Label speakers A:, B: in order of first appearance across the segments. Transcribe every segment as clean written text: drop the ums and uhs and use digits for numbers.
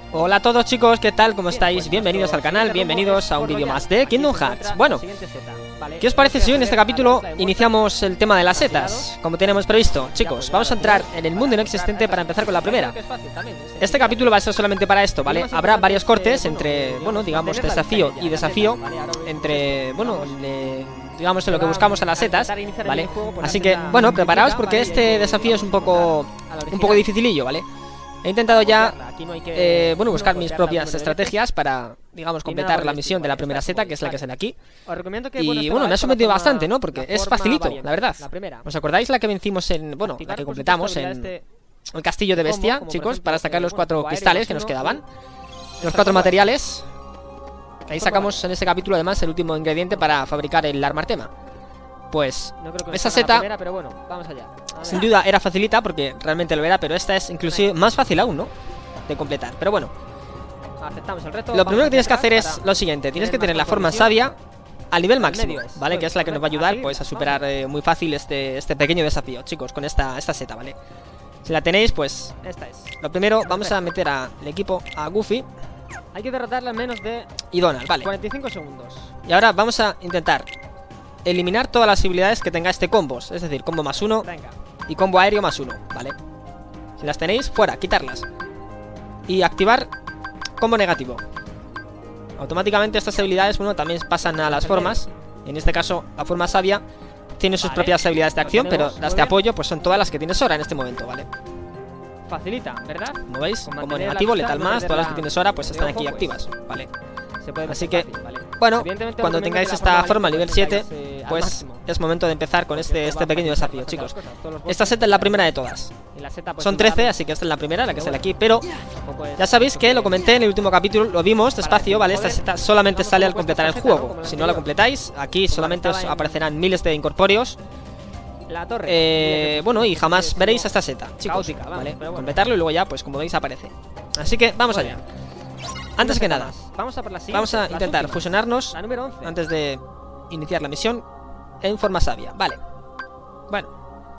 A: Hola a todos chicos, ¿qué tal? ¿Cómo estáis? Bienvenidos al canal, bienvenidos a un vídeo más de Kingdom Hearts. Bueno, ¿qué os parece si hoy en este capítulo iniciamos el tema de las setas? Como tenemos previsto, chicos, vamos a entrar en el mundo inexistente para empezar con la primera. Este capítulo va a ser solamente para esto, ¿vale? Habrá varios cortes entre, bueno, digamos, desafío y desafío. Entre, bueno, digamos, en lo que buscamos a las setas, ¿vale? Así que, bueno, preparaos porque este desafío es un poco dificilillo, ¿vale? He intentado ya, bueno, buscar mis propias estrategias para, digamos, completar la misión de la primera seta, que es la que sale aquí. Y bueno, me ha sometido bastante, ¿no? Porque es facilito, la verdad. ¿Os acordáis la que vencimos en, bueno, la que completamos en el castillo de bestia, chicos? Para sacar los 4 cristales que nos quedaban, los 4 materiales. Ahí sacamos en ese capítulo además el último ingrediente para fabricar el arma Artema. Pues esa seta, sin duda era facilita porque realmente lo era, pero esta es inclusive más fácil aún, ¿no? De completar, pero bueno. Lo primero que tienes que hacer es lo siguiente. Tienes que tener la forma sabia al nivel máximo, ¿vale? Que es la que nos va a ayudar pues a superar muy fácil este pequeño desafío, chicos, con esta seta, ¿vale? Si la tenéis, pues lo primero, vamos a meter al equipo a Goofy.
B: Hay que derrotarla en menos de
A: y Donald, vale.
B: 45 segundos.
A: Y ahora vamos a intentar eliminar todas las habilidades que tenga este combos. Es decir, combo +1 y combo aéreo +1, ¿vale? Si las tenéis, fuera, quitarlas. Y activar combo negativo. Automáticamente estas habilidades, bueno, también pasan a las formas. En este caso, la forma sabia tiene sus propias habilidades de acción, pero las de apoyo pues son todas las que tiene Sora en este momento, ¿vale?
B: Facilita, ¿verdad?
A: Como veis, como negativo, letal más, todas las que tiene Sora pues están aquí activas, ¿vale? Así que, bueno, cuando tengáis esta forma nivel 7, pues es momento de empezar con este pequeño desafío, chicos. Esta seta es la primera de todas. Son 13, así que esta es la primera, la que sale aquí. Pero ya sabéis que lo comenté en el último capítulo, lo vimos despacio, ¿vale? Esta seta solamente sale al completar el juego. Si no la completáis, aquí solamente os aparecerán miles de incorpóreos. Bueno, y jamás veréis esta seta, chicos, ¿vale? Completarlo y luego ya, pues como veis, aparece. Así que vamos allá. Antes que nada, vamos a intentar fusionarnos antes de iniciar la misión en forma sabia, vale. Bueno,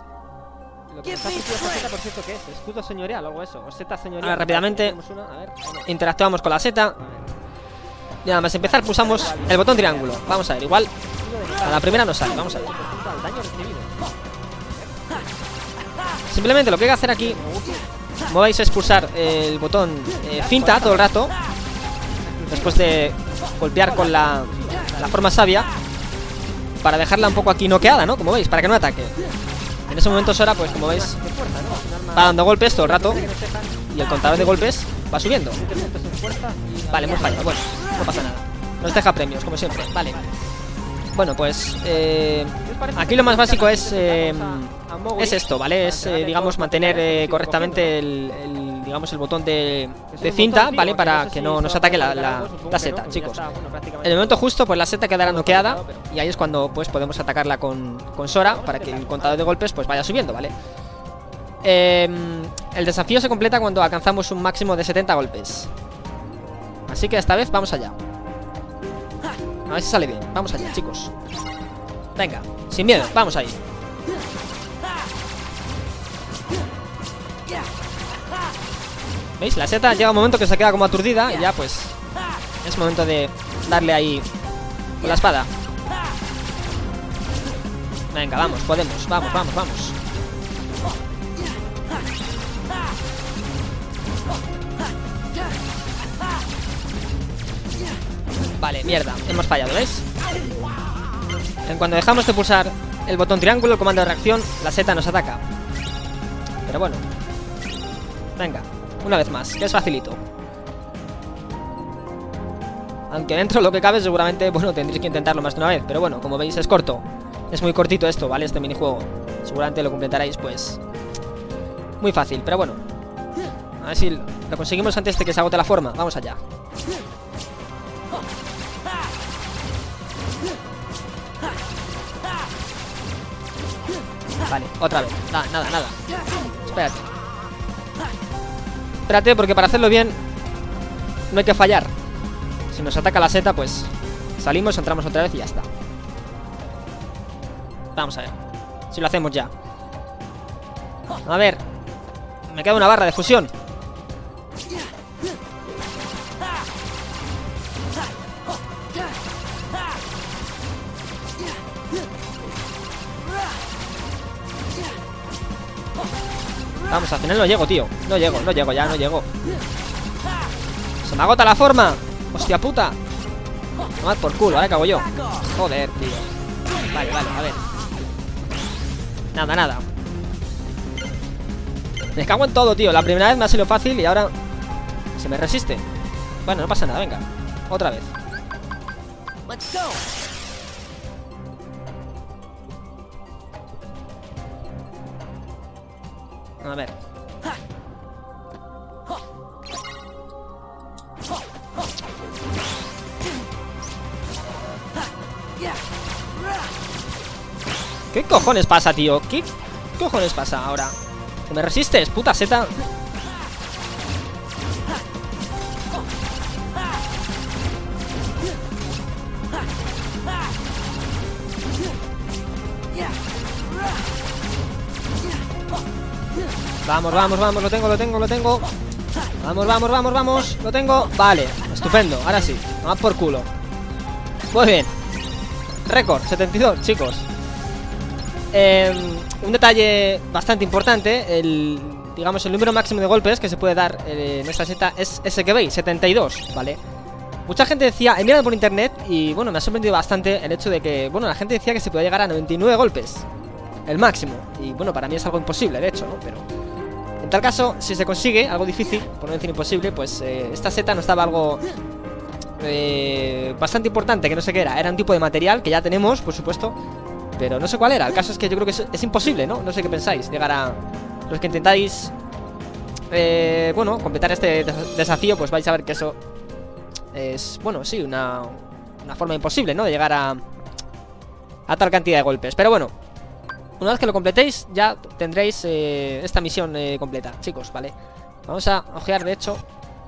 B: lo que está esta seta, por cierto, ¿qué es? ¿Escudo señorial o algo eso? ¿O seta señorial?
A: Ahora rápidamente interactuamos con la seta. Y nada más empezar pulsamos el botón triángulo. Vamos a ver, igual a la primera no sale, vamos a ver. Simplemente lo que hay que hacer aquí, como veis, es pulsar el botón finta todo el rato, después de golpear con la forma sabia, para dejarla un poco aquí noqueada, ¿no? Como veis, para que no ataque. En ese momento Sora, pues como veis, va dando golpes todo el rato y el contador de golpes va subiendo. Vale, hemos fallado, bueno, no pasa nada. Nos deja premios, como siempre, vale. Bueno, pues aquí lo más básico es esto, ¿vale? Es, digamos, mantener correctamente digamos, el botón de cinta, ¿vale? Para que no nos ataque la seta, chicos. En el momento justo, pues la seta quedará noqueada y ahí es cuando, pues, podemos atacarla con Sora para que el contador de golpes, pues, vaya subiendo, ¿vale? El desafío se completa cuando alcanzamos un máximo de 70 golpes. Así que esta vez vamos allá. A ver si sale bien, vamos allá, chicos. Venga, sin miedo, vamos ahí. ¿Veis? La seta llega un momento que se queda como aturdida y ya pues es momento de darle ahí con la espada. Venga, vamos, podemos, vamos. Vale, mierda, hemos fallado, ¿veis? En cuando dejamos de pulsar el botón triángulo, el comando de reacción, la seta nos ataca. Pero bueno, venga, una vez más, que es facilito. Aunque dentro de lo que cabe seguramente, bueno, tendréis que intentarlo más de una vez. Pero bueno, como veis es corto. Es muy cortito esto, ¿vale? Este minijuego. Seguramente lo completaréis, pues, muy fácil, pero bueno. A ver si lo conseguimos antes de que se agote la forma. Vamos allá. Vale, otra vez. Nada. Espérate, porque para hacerlo bien no hay que fallar. Si nos ataca la seta, pues salimos, entramos otra vez y ya está. Vamos a ver si lo hacemos ya. A ver, me queda una barra de fusión. Vamos, al final no llego, tío. No llego, ya no llego. Se me agota la forma. Hostia puta. Tomad por culo, ahora cago yo. Joder, tío. Vale, a ver. Nada. Me cago en todo, tío. La primera vez me ha sido fácil y ahora se me resiste. Bueno, no pasa nada, venga. Otra vez. A ver. ¿Qué cojones pasa, tío? ¿Qué cojones pasa ahora? ¿Que me resistes, puta seta? Vamos, lo tengo. Vamos, lo tengo. Vale, estupendo, ahora sí. Vamos por culo. Muy bien. Récord, 72, chicos. Un detalle bastante importante. Digamos, el número máximo de golpes que se puede dar en esta seta es ese que veis, 72, ¿vale? Mucha gente decía, he mirado por internet y bueno, me ha sorprendido bastante el hecho de que, bueno, la gente decía que se puede llegar a 99 golpes, el máximo. Y bueno, para mí es algo imposible, de hecho, ¿no? Pero en tal caso, si se consigue, algo difícil, por no decir imposible, pues esta seta nos daba algo bastante importante, que no sé qué era. Era un tipo de material que ya tenemos, por supuesto, pero no sé cuál era. El caso es que yo creo que es imposible, ¿no? No sé qué pensáis, llegar a... Los que intentáis bueno, completar este desafío, pues vais a ver que eso es, bueno, sí, una forma imposible, ¿no? De llegar a tal cantidad de golpes. Pero bueno, una vez que lo completéis, ya tendréis esta misión completa, chicos, ¿vale? Vamos a ojear, de hecho,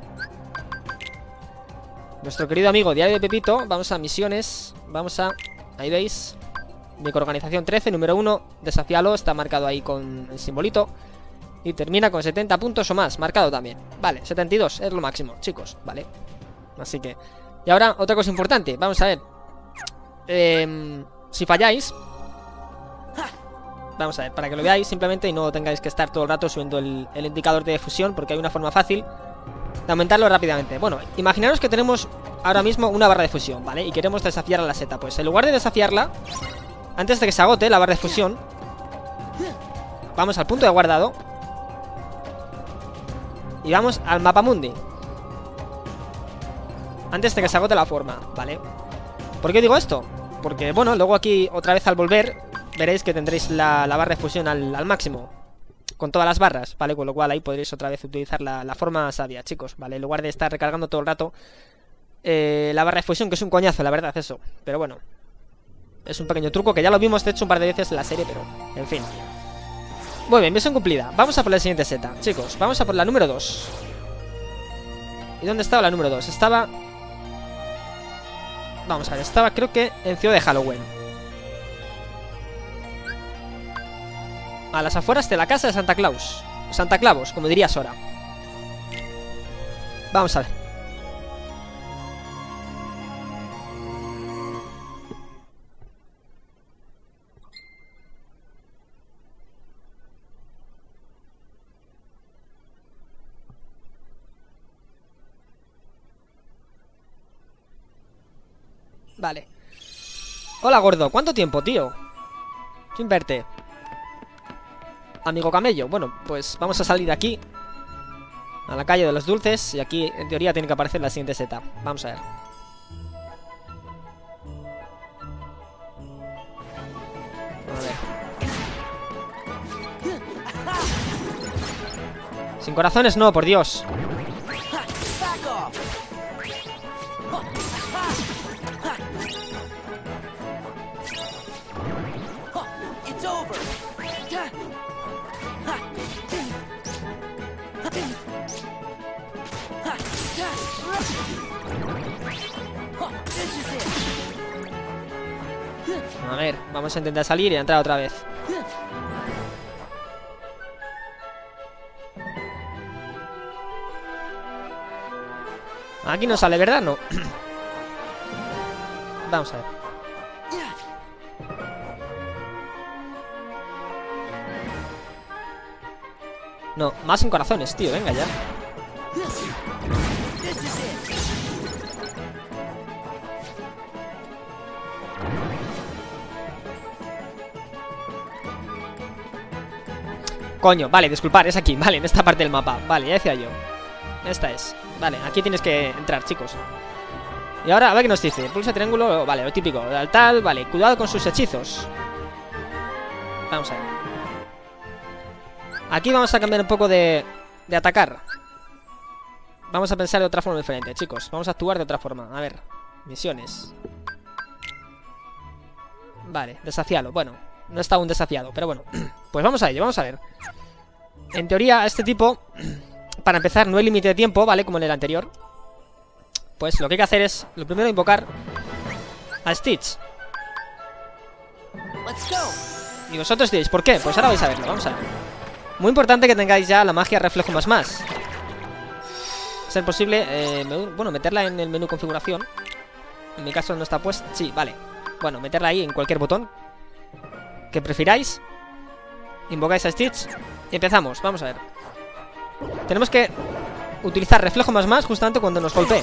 A: nuestro querido amigo Diario de Pepito. Vamos a misiones. Vamos a... Ahí veis. Microorganización 13, número 1. Desafíalo, está marcado ahí con el simbolito. Y termina con 70 puntos o más, marcado también. Vale, 72 es lo máximo, chicos, ¿vale? Así que... Y ahora, otra cosa importante, vamos a ver. Si falláis... Vamos a ver, para que lo veáis simplemente y no tengáis que estar todo el rato subiendo el indicador de fusión, porque hay una forma fácil de aumentarlo rápidamente. Bueno, imaginaros que tenemos ahora mismo una barra de fusión, ¿vale? Y queremos desafiar a la seta. Pues en lugar de desafiarla, antes de que se agote la barra de fusión, vamos al punto de guardado y vamos al mapamundi antes de que se agote la forma, ¿vale? ¿Por qué digo esto? Porque, bueno, luego aquí otra vez al volver veréis que tendréis la barra de fusión al máximo, con todas las barras, ¿vale? Con lo cual ahí podréis otra vez utilizar la forma sabia, chicos, ¿vale? En lugar de estar recargando todo el rato la barra de fusión, que es un coñazo, la verdad, eso. Pero bueno, es un pequeño truco que ya lo vimos, de hecho, un par de veces en la serie, pero, en fin. Muy bien, misión cumplida. Vamos a por la siguiente seta, chicos. Vamos a por la número 2. ¿Y dónde estaba la número 2? Estaba... Vamos a ver, estaba creo que en Ciudad de Halloween, a las afueras de la casa de Santa Claus. Santa Clavos, como diría Sora. Vamos a ver. Vale. Hola, gordo. ¿Cuánto tiempo, tío? Sin verte. Amigo camello. Bueno, pues vamos a salir de aquí a la calle de los dulces. Y aquí, en teoría, tiene que aparecer la siguiente seta. Vamos a ver. Sin corazones no, por Dios. A ver, vamos a intentar salir y entrar otra vez. Aquí no sale, ¿verdad? No. Vamos a ver. No, más en corazones, tío, venga ya. Coño, vale, disculpar, es aquí, vale, en esta parte del mapa. Vale, ya decía yo. Esta es. Vale, aquí tienes que entrar, chicos. Y ahora, a ver qué nos dice. Pulsa triángulo, vale, lo típico. Tal, vale, cuidado con sus hechizos. Vamos a ver. Aquí vamos a cambiar un poco de atacar. Vamos a pensar de otra forma diferente, chicos. Vamos a actuar de otra forma. A ver, misiones. Vale, desafialo. Bueno, no está aún desafiado, pero bueno. Pues vamos a ello, vamos a ver. En teoría, este tipo, para empezar, no hay límite de tiempo, ¿vale? Como en el anterior. Pues lo que hay que hacer es, lo primero, invocar a Stitch. Y vosotros diréis, ¿por qué? Pues ahora vais a verlo, vamos a ver. Muy importante que tengáis ya la magia reflejo más. Ser posible, bueno, meterla en el menú configuración. En mi caso no está puesto, sí, vale. Bueno, meterla ahí en cualquier botón que prefiráis. Invocáis a Stitch y empezamos, vamos a ver. Tenemos que utilizar reflejo más justamente cuando nos golpee.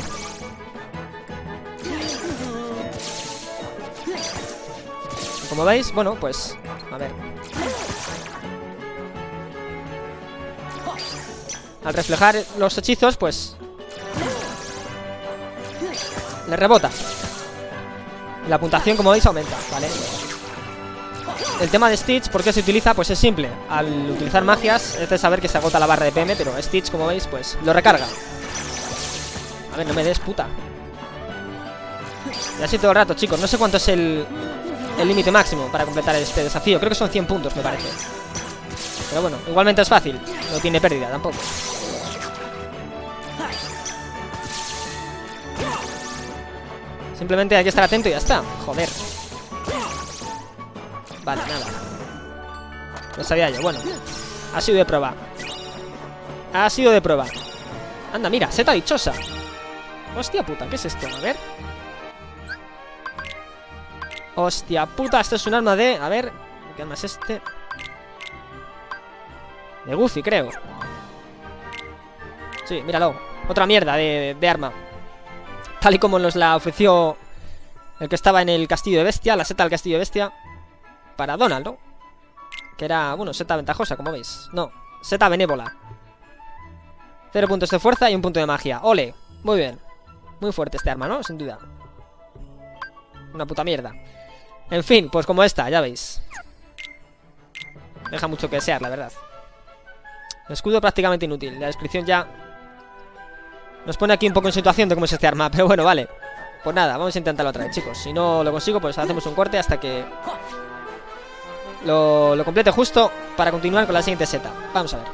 A: Como veis, bueno, pues a ver. Al reflejar los hechizos, pues le rebota. La puntuación, como veis, aumenta, ¿vale? El tema de Stitch, ¿por qué se utiliza? Pues es simple. Al utilizar magias, es de saber que se agota la barra de PM, pero Stitch, como veis, pues lo recarga. A ver, no me des, puta. Y así todo el rato, chicos. No sé cuánto es el límite máximo para completar este desafío. Creo que son 100 puntos, me parece. Pero bueno, igualmente es fácil. No tiene pérdida tampoco. Simplemente hay que estar atento y ya está. Joder. Vale, nada. Lo sabía yo, bueno. Ha sido de prueba. Ha sido de prueba. Anda, mira, seta dichosa. Hostia puta, ¿qué es esto? A ver. Hostia puta, esto es un arma de... A ver, ¿qué arma es este? De Goofy, creo. Sí, míralo. Otra mierda de arma. Tal y como nos la ofreció el que estaba en el castillo de bestia. La seta del castillo de bestia. Para Donald, ¿no? Que era, bueno, seta ventajosa, como veis. No, seta benévola. 0 puntos de fuerza y 1 punto de magia. ¡Ole! Muy bien. Muy fuerte este arma, ¿no? Sin duda. Una puta mierda. En fin, pues como esta, ya veis. Deja mucho que desear, la verdad. El escudo prácticamente inútil. La descripción ya nos pone aquí un poco en situación de cómo es este arma. Pero bueno, vale. Pues nada, vamos a intentarlo otra vez, chicos. Si no lo consigo, pues hacemos un corte hasta que lo complete justo para continuar con la siguiente seta. Vamos a ver.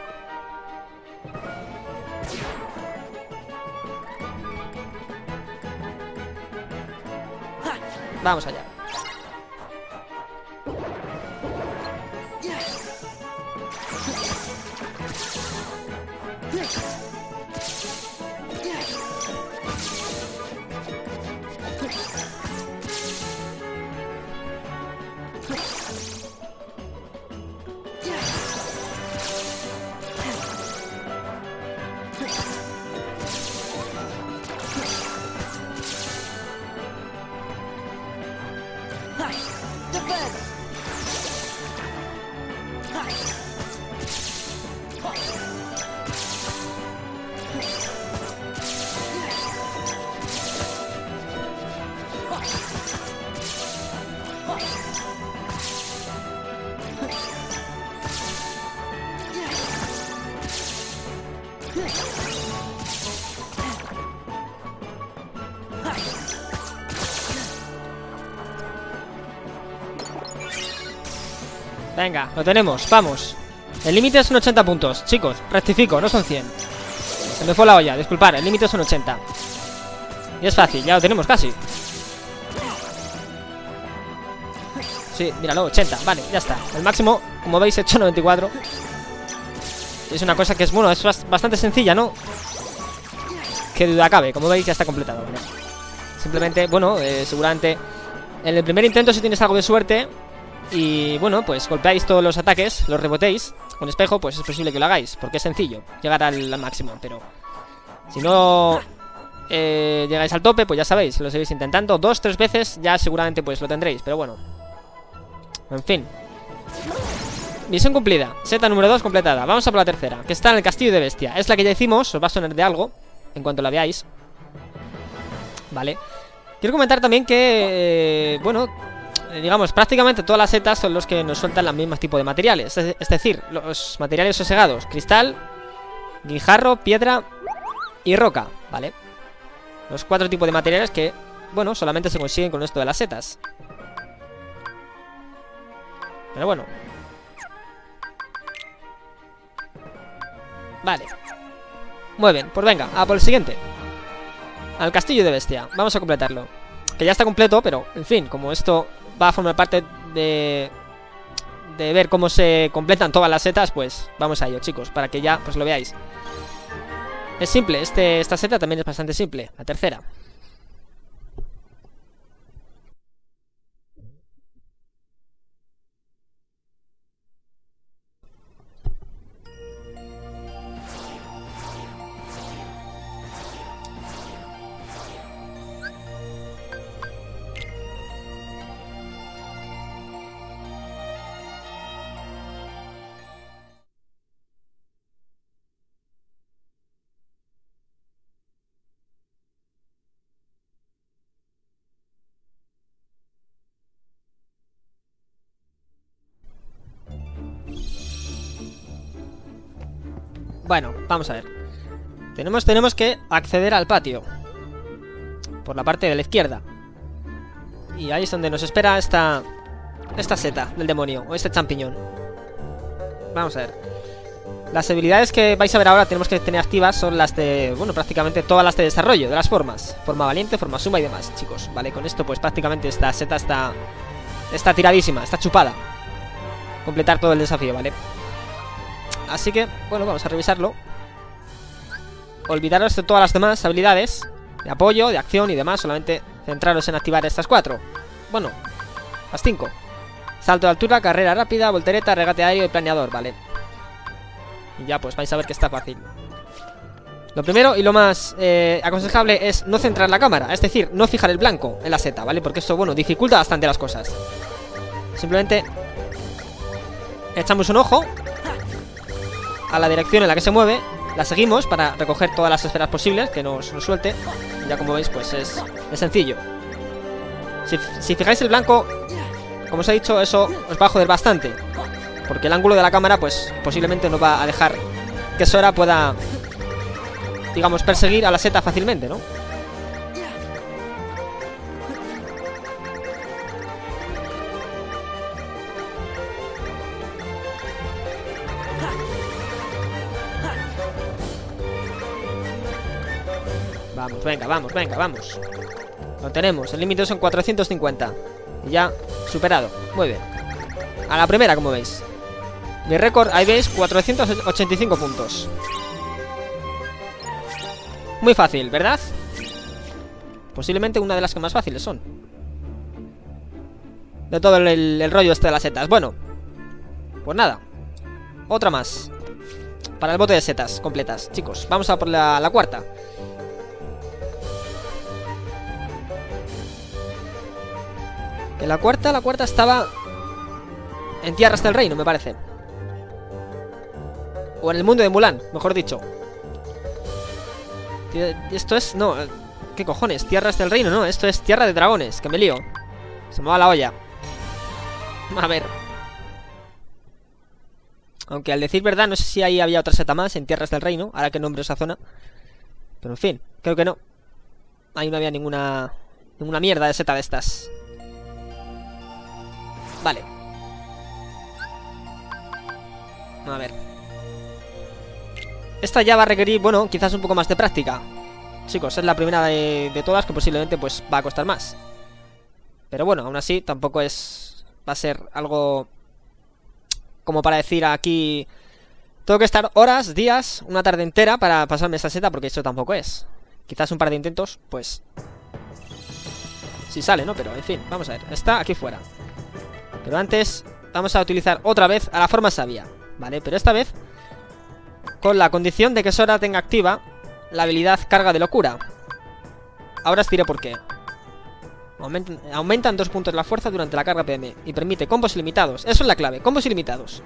A: Vamos allá. Venga, lo tenemos, vamos. El límite son 80 puntos, chicos, rectifico, no son 100. Se me fue la olla, disculpad, el límite son 80. Y es fácil, ya lo tenemos casi. Sí, míralo, 80, vale, ya está. El máximo, como veis, he hecho 94. Es una cosa que es, bueno, es bastante sencilla, ¿no? Qué duda cabe, como veis ya está completado, ¿vale? Simplemente, bueno, seguramente en el primer intento si tienes algo de suerte y, bueno, pues golpeáis todos los ataques, los rebotéis, con espejo, pues es posible que lo hagáis, porque es sencillo llegar al máximo. Pero si no llegáis al tope, pues ya sabéis, lo seguís intentando 2-3 veces, ya seguramente pues lo tendréis. Pero bueno, en fin. Misión cumplida, seta número 2 completada. Vamos a por la tercera, que está en el castillo de bestia. Es la que ya hicimos, os va a sonar de algo en cuanto la veáis. Vale. Quiero comentar también que, bueno, digamos, prácticamente todas las setas son los que nos sueltan los mismos tipos de materiales. Es decir, los materiales sosegados: cristal, guijarro, piedra y roca, ¿vale? Los 4 tipos de materiales que, bueno, solamente se consiguen con esto de las setas. Pero bueno. Vale. Muy bien, pues venga, a por el siguiente. Al castillo de bestia, vamos a completarlo. Que ya está completo, pero, en fin, como esto va a formar parte de ver cómo se completan todas las setas, pues vamos a ello, chicos, para que ya pues lo veáis. Es simple, esta seta también es bastante simple, la tercera. Bueno, vamos a ver. Tenemos que acceder al patio por la parte de la izquierda. Y ahí es donde nos espera esta seta del demonio, o este champiñón. Vamos a ver. Las habilidades que vais a ver ahora tenemos que tener activas son las de, bueno, prácticamente todas las de desarrollo de las formas. Forma valiente, forma suma y demás, chicos. Vale, con esto pues prácticamente esta seta está tiradísima, está chupada. Completar todo el desafío, ¿vale? Así que, bueno, vamos a revisarlo. Olvidaros de todas las demás habilidades de apoyo, de acción y demás. Solamente centraros en activar estas 4. Bueno, las 5. Salto de altura, carrera rápida, voltereta, regate aéreo y planeador, ¿vale? Y ya pues vais a ver que está fácil. Lo primero y lo más aconsejable es no centrar la cámara. Es decir, no fijar el blanco en la seta, ¿vale? Porque esto, bueno, dificulta bastante las cosas. Simplemente echamos un ojo a la dirección en la que se mueve, la seguimos para recoger todas las esferas posibles que nos suelte. Y ya como veis, pues es sencillo. Si fijáis el blanco, como os he dicho, eso os va a joder bastante, porque el ángulo de la cámara, pues posiblemente no va a dejar que Sora pueda, digamos, perseguir a la seta fácilmente, ¿no? Vamos, vamos. Lo tenemos, el límite son 450. Y ya, superado, muy bien. A la primera, como veis. Mi récord, ahí veis, 485 puntos. Muy fácil, ¿verdad? Posiblemente una de las que más fáciles son de todo el rollo este de las setas. Bueno, pues nada, otra más para el bote de setas completas, chicos. Vamos a por la cuarta. Que la cuarta estaba en Tierras del Reino, me parece. O en el mundo de Mulan, mejor dicho. Esto es... no, ¿qué cojones? Tierras del Reino, no, esto es Tierra de Dragones, que me lío. Se me va la olla. A ver. Aunque al decir verdad, no sé si ahí había otra seta más en Tierras del Reino, ahora que nombro esa zona. Pero en fin, creo que no. Ahí no había ninguna mierda de seta de estas. Vale. A ver. Esta ya va a requerir, bueno, quizás un poco más de práctica. Chicos, es la primera de todas que posiblemente pues va a costar más. Pero bueno, aún así tampoco es... va a ser algo como para decir aquí... tengo que estar horas, días, una tarde entera para pasarme esta seta, porque eso tampoco es. Quizás un par de intentos, pues... si sale, ¿no? Pero en fin, vamos a ver. Está aquí fuera. Pero antes vamos a utilizar otra vez a la forma sabia. Vale, pero esta vez con la condición de que Sora tenga activa la habilidad carga de locura. Ahora os diré por qué. Aumentan 2 puntos la fuerza durante la carga PM y permite combos ilimitados. Eso es la clave, combos ilimitados.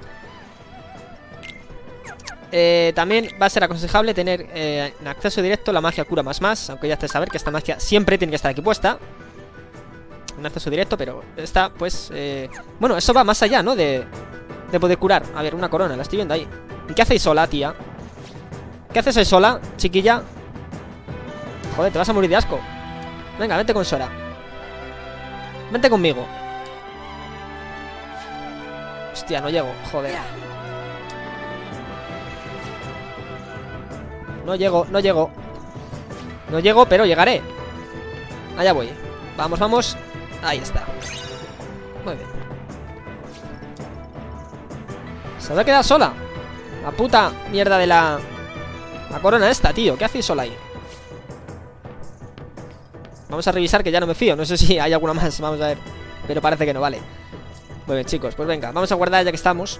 A: También va a ser aconsejable tener en acceso directo la magia cura más, aunque ya te saber que esta magia siempre tiene que estar aquí puesta. En acceso directo, pero esta pues bueno, eso va más allá, ¿no? De poder curar. A ver, una corona, la estoy viendo ahí. ¿Y qué hacéis sola, tía? ¿Qué haces ahí sola, chiquilla? Joder, te vas a morir de asco. Venga, vente con Sora. Vente conmigo. Hostia, no llego, joder. No llego, no llego. No llego, pero llegaré. Allá voy. Vamos, vamos. Ahí está. Muy bien. Se va a quedar sola. La puta mierda de la corona esta, tío. ¿Qué hacéis sola ahí? Vamos a revisar, que ya no me fío. No sé si hay alguna más, vamos a ver. Pero parece que no, vale. Muy bien, chicos, pues venga, vamos a guardar ya que estamos.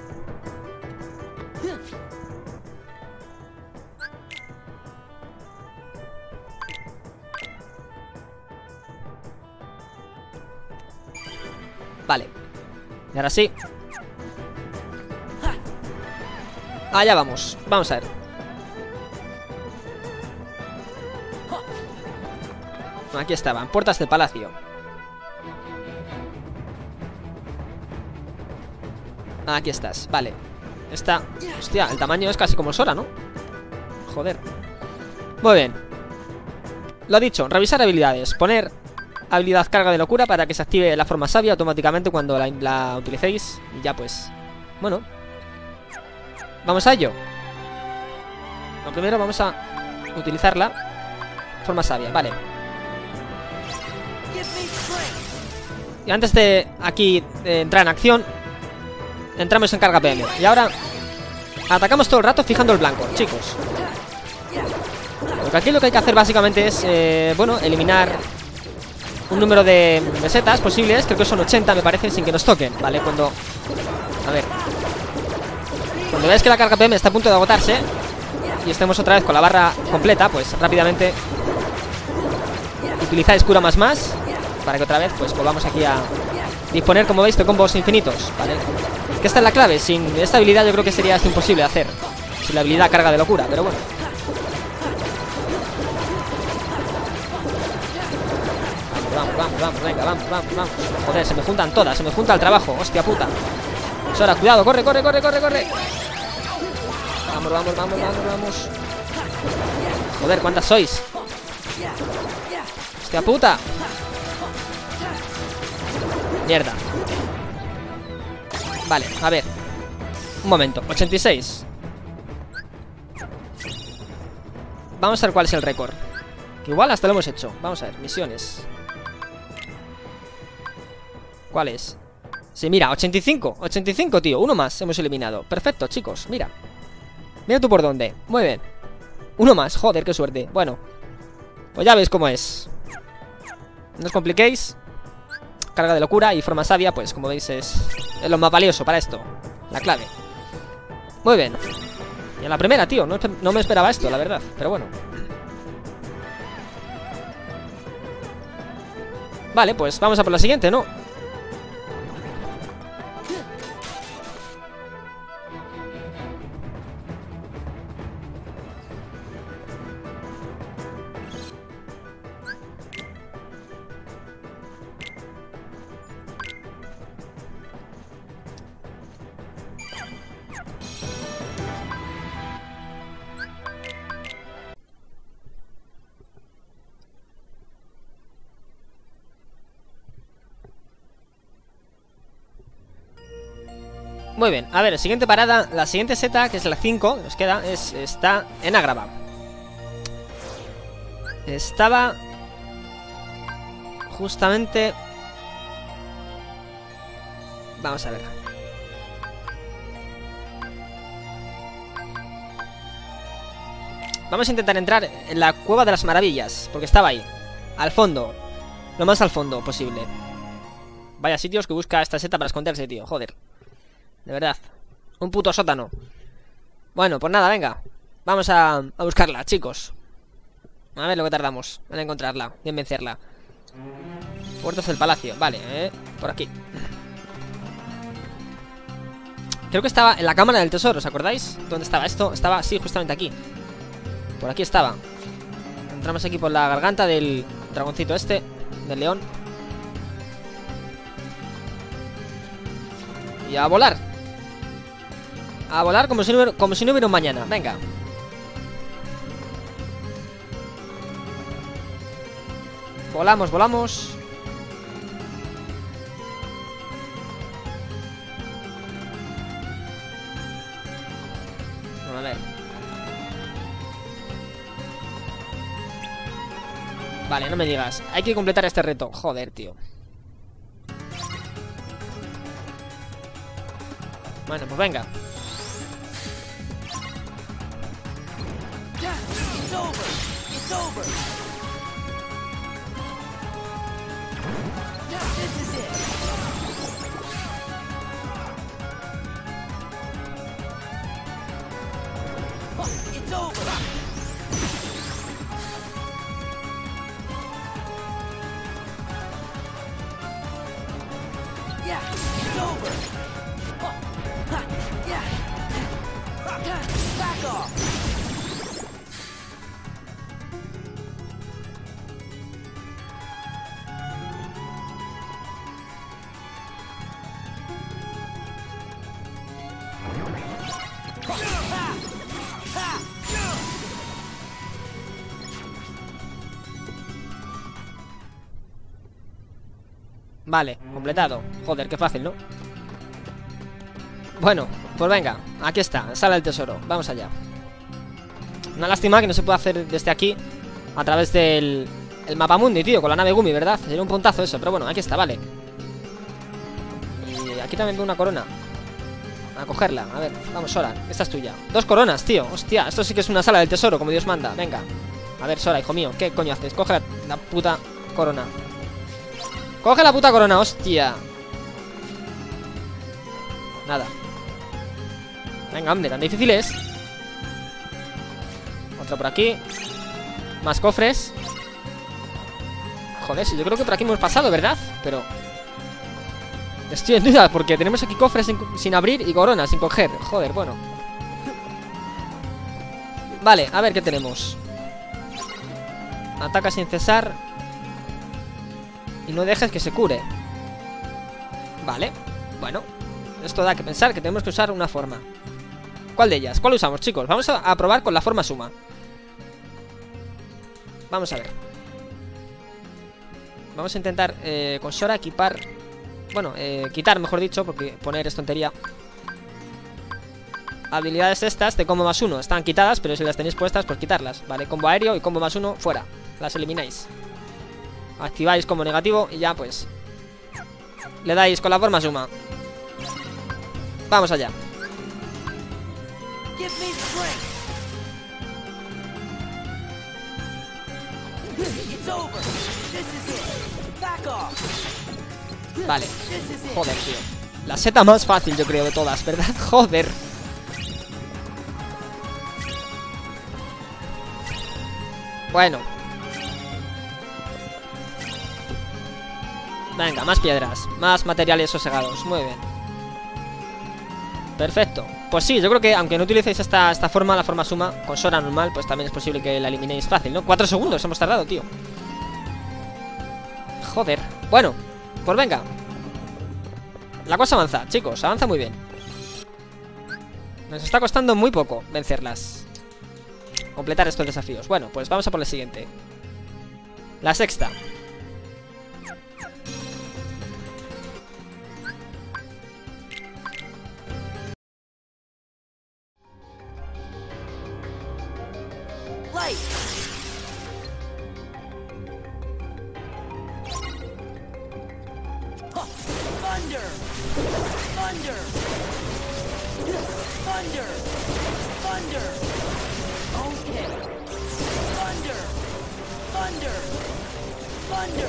A: Vale. Y ahora sí. Allá vamos. Vamos a ver. Aquí estaban, puertas del palacio. Aquí estás, vale. Esta, hostia, el tamaño es casi como Sora, ¿no? Joder. Muy bien. Lo dicho, revisar habilidades. Poner habilidad carga de locura para que se active la forma sabia automáticamente cuando la utilicéis. Y ya pues, bueno, vamos a ello. Lo primero vamos a utilizar la forma sabia, vale. Y antes de aquí entrar en acción, entramos en carga PM. Y ahora atacamos todo el rato fijando el blanco, chicos. Porque aquí lo que hay que hacer básicamente es, bueno, eliminar un número de setas posibles. Creo que son 80, me parece, sin que nos toquen, ¿vale? Cuando... A ver. Cuando veáis que la carga PM está a punto de agotarse y estemos otra vez con la barra completa, pues rápidamente utilizáis cura más para que otra vez pues volvamos aquí a disponer, como veis, de combos infinitos, ¿vale? Que esta es la clave. Sin esta habilidad yo creo que sería hasta imposible de hacer, sin la habilidad carga de locura, pero bueno. Vamos, venga, vamos. Joder, se me juntan todas, se me junta el trabajo, hostia puta. Sora, cuidado, corre. Vamos. Joder, ¿cuántas sois? Hostia puta. Mierda. Vale, a ver. Un momento, 86. Vamos a ver cuál es el récord. Que igual hasta lo hemos hecho. Vamos a ver, misiones. ¿Cuál es? Sí, mira, 85, tío, uno más hemos eliminado. Perfecto, chicos, mira. Mira tú por dónde, muy bien. Uno más, joder, qué suerte. Bueno, pues ya veis cómo es. No os compliquéis. Carga de locura y forma sabia, pues como veis es lo más valioso para esto. La clave. Muy bien. Y en la primera, tío, no me esperaba esto, la verdad, pero bueno. Vale, pues vamos a por la siguiente, ¿no? Muy bien, a ver, siguiente parada. La siguiente seta, que es la 5, nos queda, está en Agrava. Estaba justamente... Vamos a ver. Vamos a intentar entrar en la Cueva de las Maravillas, porque estaba ahí, al fondo, lo más al fondo posible. Vaya sitios que busca esta seta para esconderse, tío, joder. De verdad. Un puto sótano. Bueno, pues nada, venga. Vamos a buscarla, chicos. A ver lo que tardamos en encontrarla y en vencerla. Puertos del palacio, vale, por aquí. Creo que estaba en la cámara del tesoro, ¿os acordáis? ¿Dónde estaba esto? Estaba, sí, justamente aquí. Por aquí estaba. Entramos aquí por la garganta del dragoncito este, del león. Y a volar. A volar como si no hubiera un mañana, venga. Volamos, volamos. A ver. Vale, no me digas. Hay que completar este reto. Joder, tío. Bueno, pues venga. Vale, completado. Joder, qué fácil, ¿no? Bueno, pues venga, aquí está, sala del tesoro. Vamos allá. Una lástima que no se pueda hacer desde aquí a través del mapamundi, tío, con la nave Gumi, ¿verdad? Sería un puntazo eso, pero bueno, aquí está, vale. Y aquí también veo una corona. A cogerla, a ver, vamos, Sora, esta es tuya. 2 coronas, tío, hostia, esto sí que es una sala del tesoro, como Dios manda, venga. A ver, Sora, hijo mío, ¿qué coño haces? Coge la puta corona. Coge la puta corona, hostia. Nada. Venga, hombre, tan difícil es. Otra por aquí. Más cofres. Joder, sí, yo creo que por aquí hemos pasado, ¿verdad? Pero estoy en duda porque tenemos aquí cofres sin abrir y coronas sin coger. Joder, bueno. Vale, a ver qué tenemos. Ataca sin cesar y no dejes que se cure. Vale, bueno. Esto da que pensar que tenemos que usar una forma. ¿Cuál de ellas? ¿Cuál usamos, chicos? Vamos a probar con la forma suma. Vamos a ver. Vamos a intentar con Sora equipar. Bueno, quitar, mejor dicho, porque poner es tontería. Habilidades estas de combo +1 están quitadas, pero si las tenéis puestas, pues quitarlas. Vale, combo aéreo y combo +1 fuera. Las elimináis. Activáis combo negativo y ya pues le dais con la forma suma. Vamos allá. Vale. Joder, tío. La seta más fácil, yo creo, de todas, ¿verdad? Joder. Bueno. Venga, más piedras. Más materiales sosegados. Muy bien. Perfecto. Pues sí, yo creo que aunque no utilicéis esta forma, la forma suma, con Sora normal, pues también es posible que la eliminéis fácil, ¿no? 4 segundos hemos tardado, tío. Joder. Bueno, pues venga. La cosa avanza, chicos, avanza muy bien. Nos está costando muy poco vencerlas. Completar estos desafíos. Bueno, pues vamos a por la siguiente. La sexta.
C: Light. Thunder. Thunder. Thunder. Thunder. Okay. Thunder. Thunder. Thunder.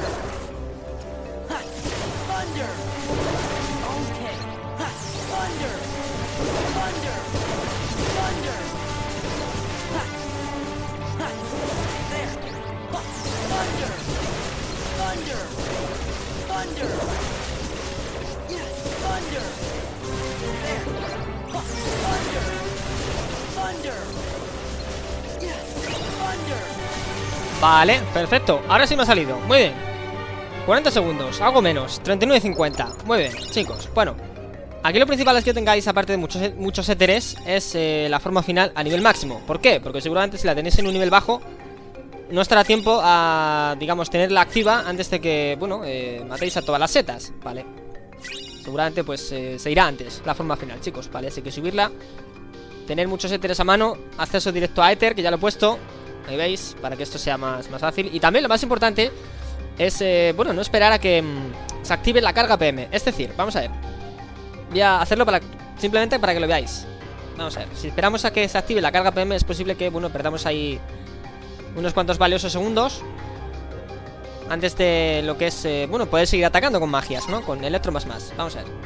C: Ha. Thunder. Okay. Ha. Thunder. Thunder. Thunder. Ha. Ha. There. Ha. Thunder. Thunder. Thunder. Yes. Thunder. There. Ha. Thunder. Thunder. Yes. Thunder.
A: Vale, perfecto. Ahora sí me ha salido. Muy bien. 40 segundos, algo menos. 39.50. Muy bien, chicos. Bueno, aquí lo principal es que tengáis, aparte de muchos éteres, es la forma final a nivel máximo. ¿Por qué? Porque seguramente si la tenéis en un nivel bajo, no estará tiempo a, digamos, tenerla activa antes de que, bueno, matéis a todas las setas, ¿vale? Seguramente, pues, se irá antes la forma final, chicos, ¿vale? Así que subirla, tener muchos éteres a mano, acceso directo a éter, que ya lo he puesto. Ahí veis, para que esto sea más fácil. Y también lo más importante es, bueno, no esperar a que se active la carga PM. Es decir, vamos a ver, voy a hacerlo simplemente para que lo veáis. Vamos a ver, si esperamos a que se active la carga PM, es posible que, bueno, perdamos ahí unos cuantos valiosos segundos antes de lo que es, bueno, poder seguir atacando con magias, ¿no? Con electro más. Vamos a ver.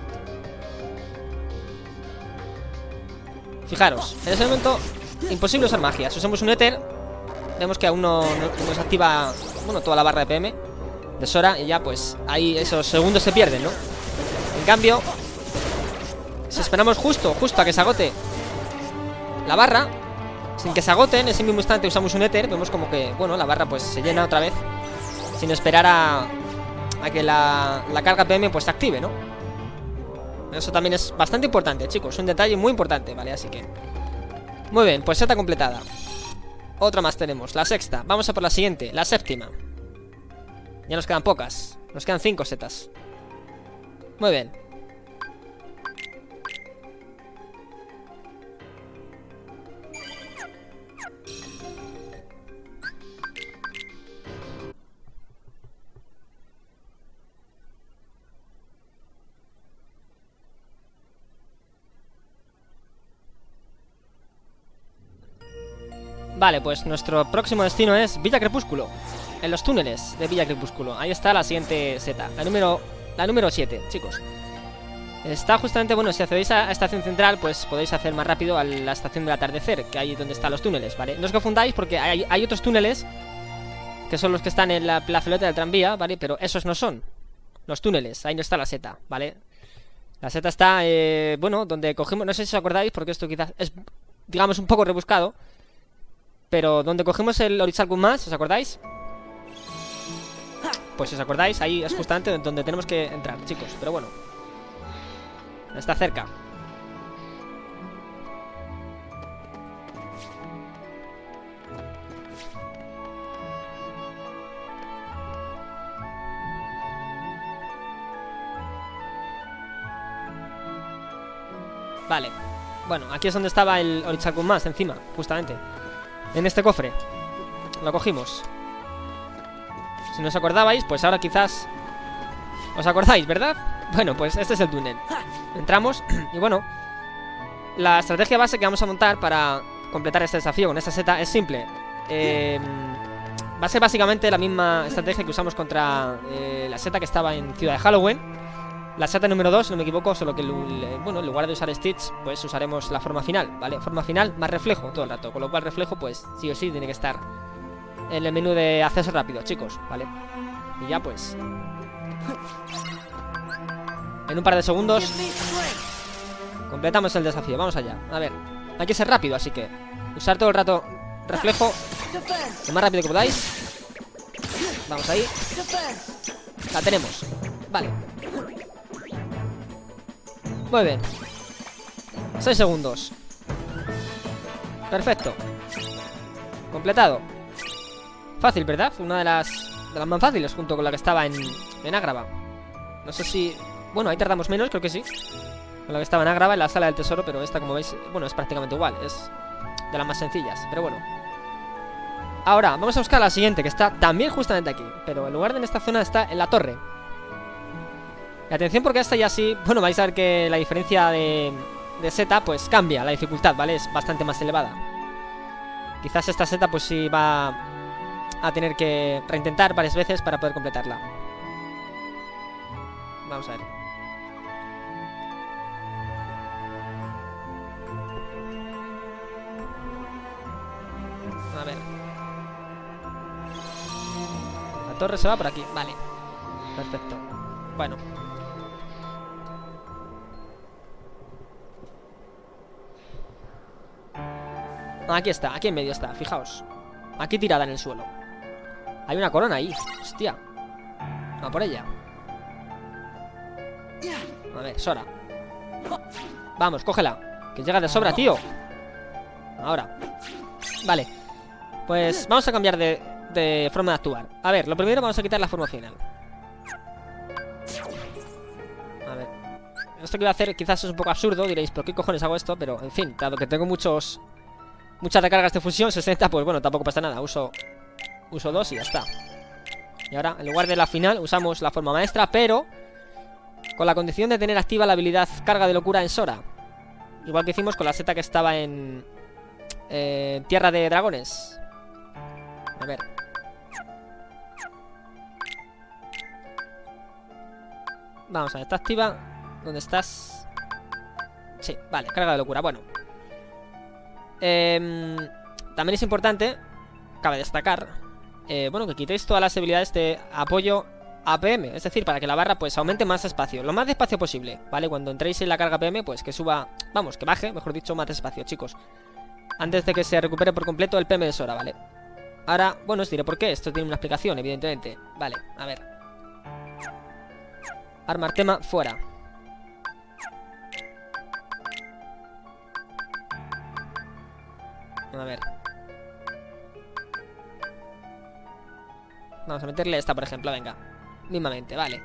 A: Fijaros, en ese momento imposible usar magias. Usamos un éter. Vemos que aún no se activa, bueno, toda la barra de PM de Sora. Y ya pues ahí esos segundos se pierden, ¿no? En cambio, si esperamos justo a que se agote la barra, sin que se agote, en ese mismo instante usamos un éter. Vemos como que, bueno, la barra pues se llena otra vez, sin esperar a que la carga PM pues se active, ¿no? Eso también es bastante importante, chicos. Un detalle muy importante, ¿vale? Así que muy bien, pues seta completada. Otra más tenemos, la sexta. Vamos a por la siguiente, la séptima. Ya nos quedan pocas. Nos quedan 5 setas. Muy bien. Vale, pues nuestro próximo destino es Villa Crepúsculo. En los túneles de Villa Crepúsculo. Ahí está la siguiente seta, la número 7, chicos. Está justamente, bueno, si accedéis a Estación Central, pues podéis hacer más rápido a la Estación del Atardecer, que ahí donde están los túneles, ¿vale? No os confundáis porque hay otros túneles que son los que están en la plazoleta del tranvía, ¿vale? Pero esos no son los túneles, ahí no está la seta, ¿vale? La seta está, bueno, donde cogemos, no sé si os acordáis, porque esto quizás es, digamos, un poco rebuscado, pero donde cogemos el Orichalcum más, ¿os acordáis? Pues si os acordáis, ahí es justamente donde tenemos que entrar, chicos. Pero bueno, está cerca. Vale. Bueno, aquí es donde estaba el Orichalcum más, encima, justamente. En este cofre. Lo cogimos. Si no os acordabais, pues ahora quizás os acordáis, ¿verdad? Bueno, pues este es el túnel. Entramos y bueno, la estrategia base que vamos a montar para completar este desafío con esta seta es simple. Va a ser básicamente la misma estrategia que usamos contra la seta que estaba en Ciudad de Halloween. La seta número 2, si no me equivoco, solo que bueno, en lugar de usar Stitch, pues usaremos la forma final, ¿vale? Forma final más reflejo todo el rato, con lo cual reflejo, pues sí o sí tiene que estar en el menú de acceso rápido, chicos, ¿vale? Y ya pues en un par de segundos completamos el desafío, vamos allá. A ver, hay que ser rápido, así que usar todo el rato reflejo lo más rápido que podáis. Vamos ahí. La tenemos, vale. Muy bien. 6 segundos. Perfecto. Completado. Fácil, ¿verdad? Una de las más fáciles junto con la que estaba en Agrava. No sé si... Bueno, ahí tardamos menos, creo que sí. Con la que estaba en Agrava, en la sala del tesoro. Pero esta, como veis, bueno, es prácticamente igual. Es de las más sencillas, pero bueno. Ahora, vamos a buscar la siguiente, que está también justamente aquí. Pero en lugar de en esta zona, está en la torre. Y atención porque esta ya sí, bueno, vais a ver que la diferencia de seta pues cambia, la dificultad, ¿vale? Es bastante más elevada. Quizás esta seta pues sí va a tener que reintentar varias veces para poder completarla. Vamos a ver. torre se va por aquí. Vale. Perfecto. Bueno. Aquí está, aquí en medio está, fijaos. Aquí tirada en el suelo. Hay una corona ahí. Hostia. Vamos por ella. A ver, Sora. Vamos, cógela. Que llega de sobra, tío. Ahora. Vale. Pues vamos a cambiar de forma de actuar. A ver, lo primero vamos a quitar la forma final. A ver. Esto que voy a hacer quizás es un poco absurdo. Diréis, ¿por qué cojones hago esto? Pero, en fin, dado que tengo muchas recargas de fusión, 60, pues bueno, tampoco pasa nada. Uso 2 y ya está. Y ahora, en lugar de la final, usamos la forma maestra, pero con la condición de tener activa la habilidad carga de locura en Sora. Igual que hicimos con la seta que estaba en Tierra de Dragones. A ver. Vamos a ver, ¿está activa? ¿Dónde estás? Sí, vale, carga de locura, bueno. También es importante, cabe destacar, bueno, que quitéis todas las habilidades de apoyo APM. Es decir, para que la barra pues aumente más despacio, lo más despacio posible, ¿vale? Cuando entréis en la carga PM, pues que suba, vamos, que baje, mejor dicho, más despacio, chicos, antes de que se recupere por completo el PM de Sora, ¿vale? Ahora, bueno, os diré por qué. Esto tiene una explicación, evidentemente. Vale, a ver. Arma Artema, fuera. A ver. Vamos a meterle esta, por ejemplo, venga. Mismamente, vale.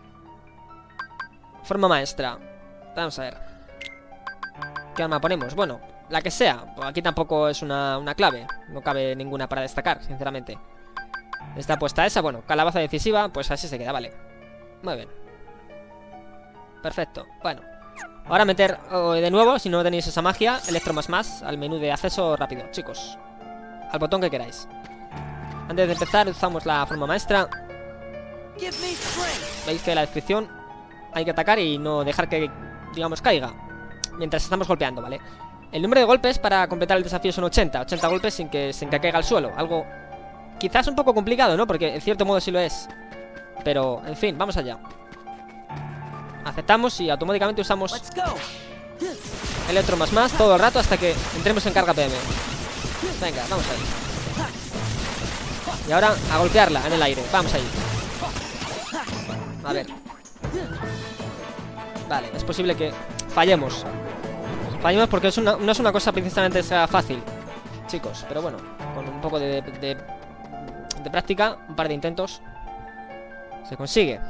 A: Forma maestra. Vamos a ver. ¿Qué arma ponemos? Bueno, la que sea. Pues aquí tampoco es una clave. No cabe ninguna para destacar, sinceramente. Está puesta esa, bueno, calabaza decisiva. Pues así se queda, vale. Muy bien. Perfecto, bueno. Ahora meter de nuevo, si no tenéis esa magia, Electro más al menú de acceso rápido, chicos. Al botón que queráis. Antes de empezar usamos la forma maestra. Veis que en la descripción hay que atacar y no dejar que, digamos, caiga mientras estamos golpeando, ¿vale? El número de golpes para completar el desafío son 80 golpes sin que caiga al suelo. Algo quizás un poco complicado, ¿no? Porque en cierto modo sí lo es. Pero, en fin, vamos allá. Aceptamos y automáticamente usamos Electro más todo el rato hasta que entremos en carga PM. Venga, vamos ahí. Y ahora a golpearla en el aire. Vamos ahí. A ver. Vale, es posible que fallemos. Fallemos porque no es una cosa precisamente sea fácil, chicos. Pero bueno, con un poco de práctica, un par de intentos, se consigue.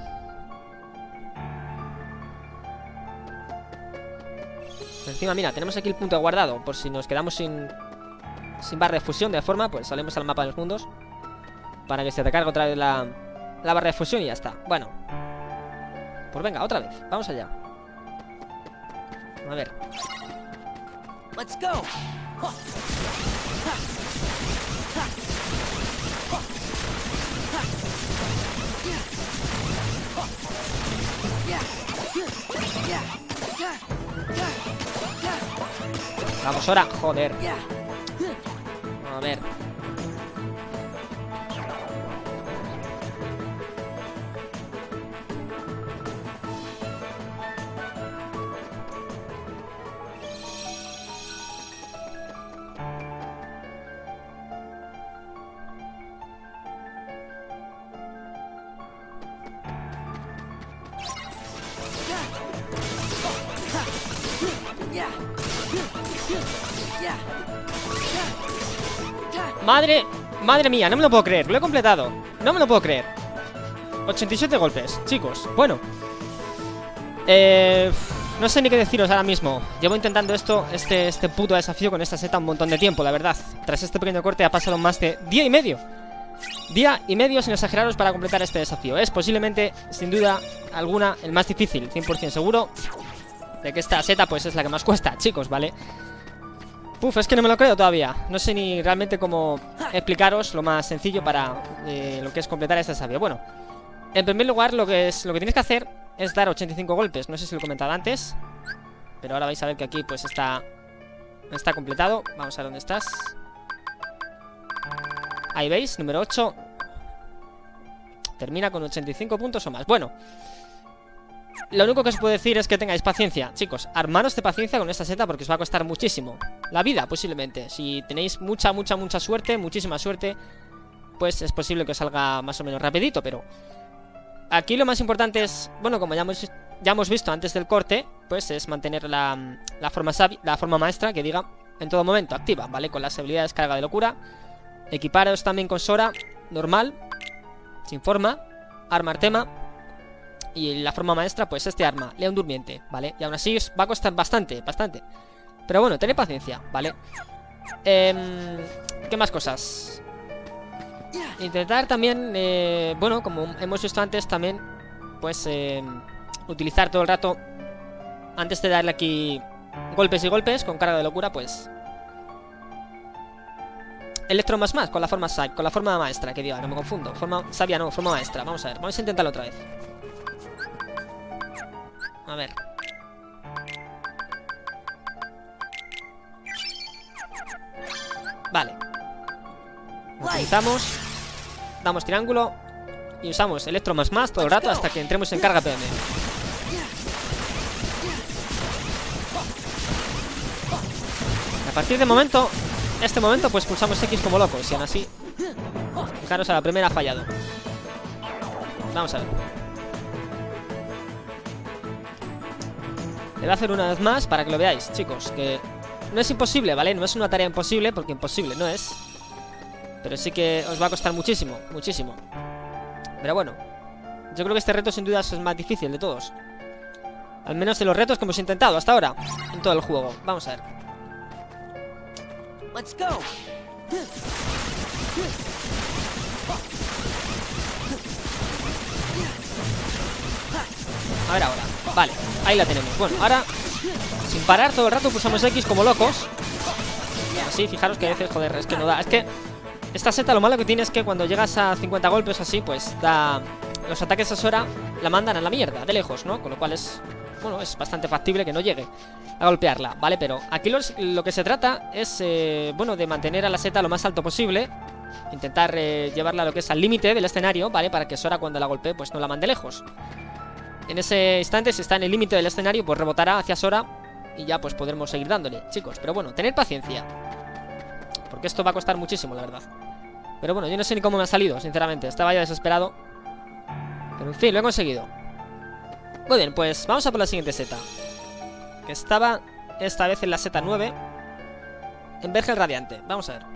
A: Encima, mira, tenemos aquí el punto guardado. Por si nos quedamos sin barra de fusión de forma, pues salimos al mapa de los mundos para que se recargue otra vez la barra de fusión y ya está. Bueno, pues venga, otra vez, vamos allá. A ver.
C: Let's go.
A: Vamos, ahora, joder. A ver. Madre mía, no me lo puedo creer. Lo he completado, no me lo puedo creer. 87 golpes, chicos. Bueno, no sé ni qué deciros ahora mismo. Llevo intentando este puto desafío con esta seta un montón de tiempo, la verdad. Tras este pequeño corte ha pasado más de día y medio. Día y medio, sin exageraros, para completar este desafío. Es posiblemente, sin duda alguna, el más difícil. 100% seguro de que esta seta pues es la que más cuesta, chicos, ¿vale? Puf, es que no me lo creo todavía. No sé ni realmente cómo explicaros lo más sencillo para lo que es completar este desafío. Bueno, en primer lugar lo que tienes que hacer es dar 85 golpes. No sé si lo he comentado antes, pero ahora vais a ver que aquí pues está completado. Vamos a ver dónde estás. Ahí veis, número 8. Termina con 85 puntos o más. Bueno, lo único que os puedo decir es que tengáis paciencia. Chicos, armaros de paciencia con esta seta porque os va a costar muchísimo. La vida, posiblemente. Si tenéis mucha suerte, muchísima suerte, pues es posible que os salga más o menos rapidito, pero aquí lo más importante es, bueno, como ya hemos visto antes del corte, pues es mantener la forma maestra, que diga, en todo momento activa, ¿vale? Con las habilidades carga de locura. Equiparos también con Sora normal, sin forma, arma Artema. Y la forma maestra, pues este arma, León Durmiente, ¿vale? Y aún así os va a costar bastante. Pero bueno, tened paciencia, ¿vale? ¿Qué más cosas? Intentar también, bueno, como hemos visto antes también, pues utilizar todo el rato, antes de darle aquí golpes y golpes con carga de locura, pues Electro más con la forma Psy, con la forma maestra, que diga, no me confundo. Forma sabia no, forma maestra. Vamos a ver, vamos a intentarlo otra vez. A ver. Vale. Intentamos. Damos triángulo. Y usamos Electro más todo el rato hasta que entremos en carga PM. A partir de este momento, pues pulsamos X como locos. Y aún así, fijaros, a la primera ha fallado. Vamos a ver. Le voy a hacer una vez más para que lo veáis, chicos. Que no es imposible, ¿vale? No es una tarea imposible, porque imposible no es. Pero sí que os va a costar muchísimo. Pero bueno, yo creo que este reto sin duda es el más difícil de todos. Al menos de los retos que hemos intentado hasta ahora en todo el juego. Vamos a ver.
C: Let's go.
A: A ver ahora. Vale, ahí la tenemos. Bueno, ahora, sin parar todo el rato, pulsamos X como locos. Así, fijaros que a veces, joder, es que no da. Es que esta seta lo malo que tiene es que cuando llegas a 50 golpes así, pues da... Los ataques a Sora la mandan a la mierda, de lejos, ¿no? Con lo cual es... Bueno, es bastante factible que no llegue a golpearla, ¿vale? Pero aquí lo que se trata es, bueno, de mantener a la seta lo más alto posible. Intentar llevarla a lo que es al límite del escenario, ¿vale? Para que Sora cuando la golpee, pues no la mande lejos. En ese instante, si está en el límite del escenario, pues rebotará hacia Sora y ya pues podremos seguir dándole, chicos. Pero bueno, tened paciencia, porque esto va a costar muchísimo, la verdad. Pero bueno, yo no sé ni cómo me ha salido, sinceramente. Estaba ya desesperado. Pero en fin, lo he conseguido. Muy bien, pues vamos a por la siguiente seta, que estaba esta vez en la seta 9, en Vergel Radiante. Vamos a ver.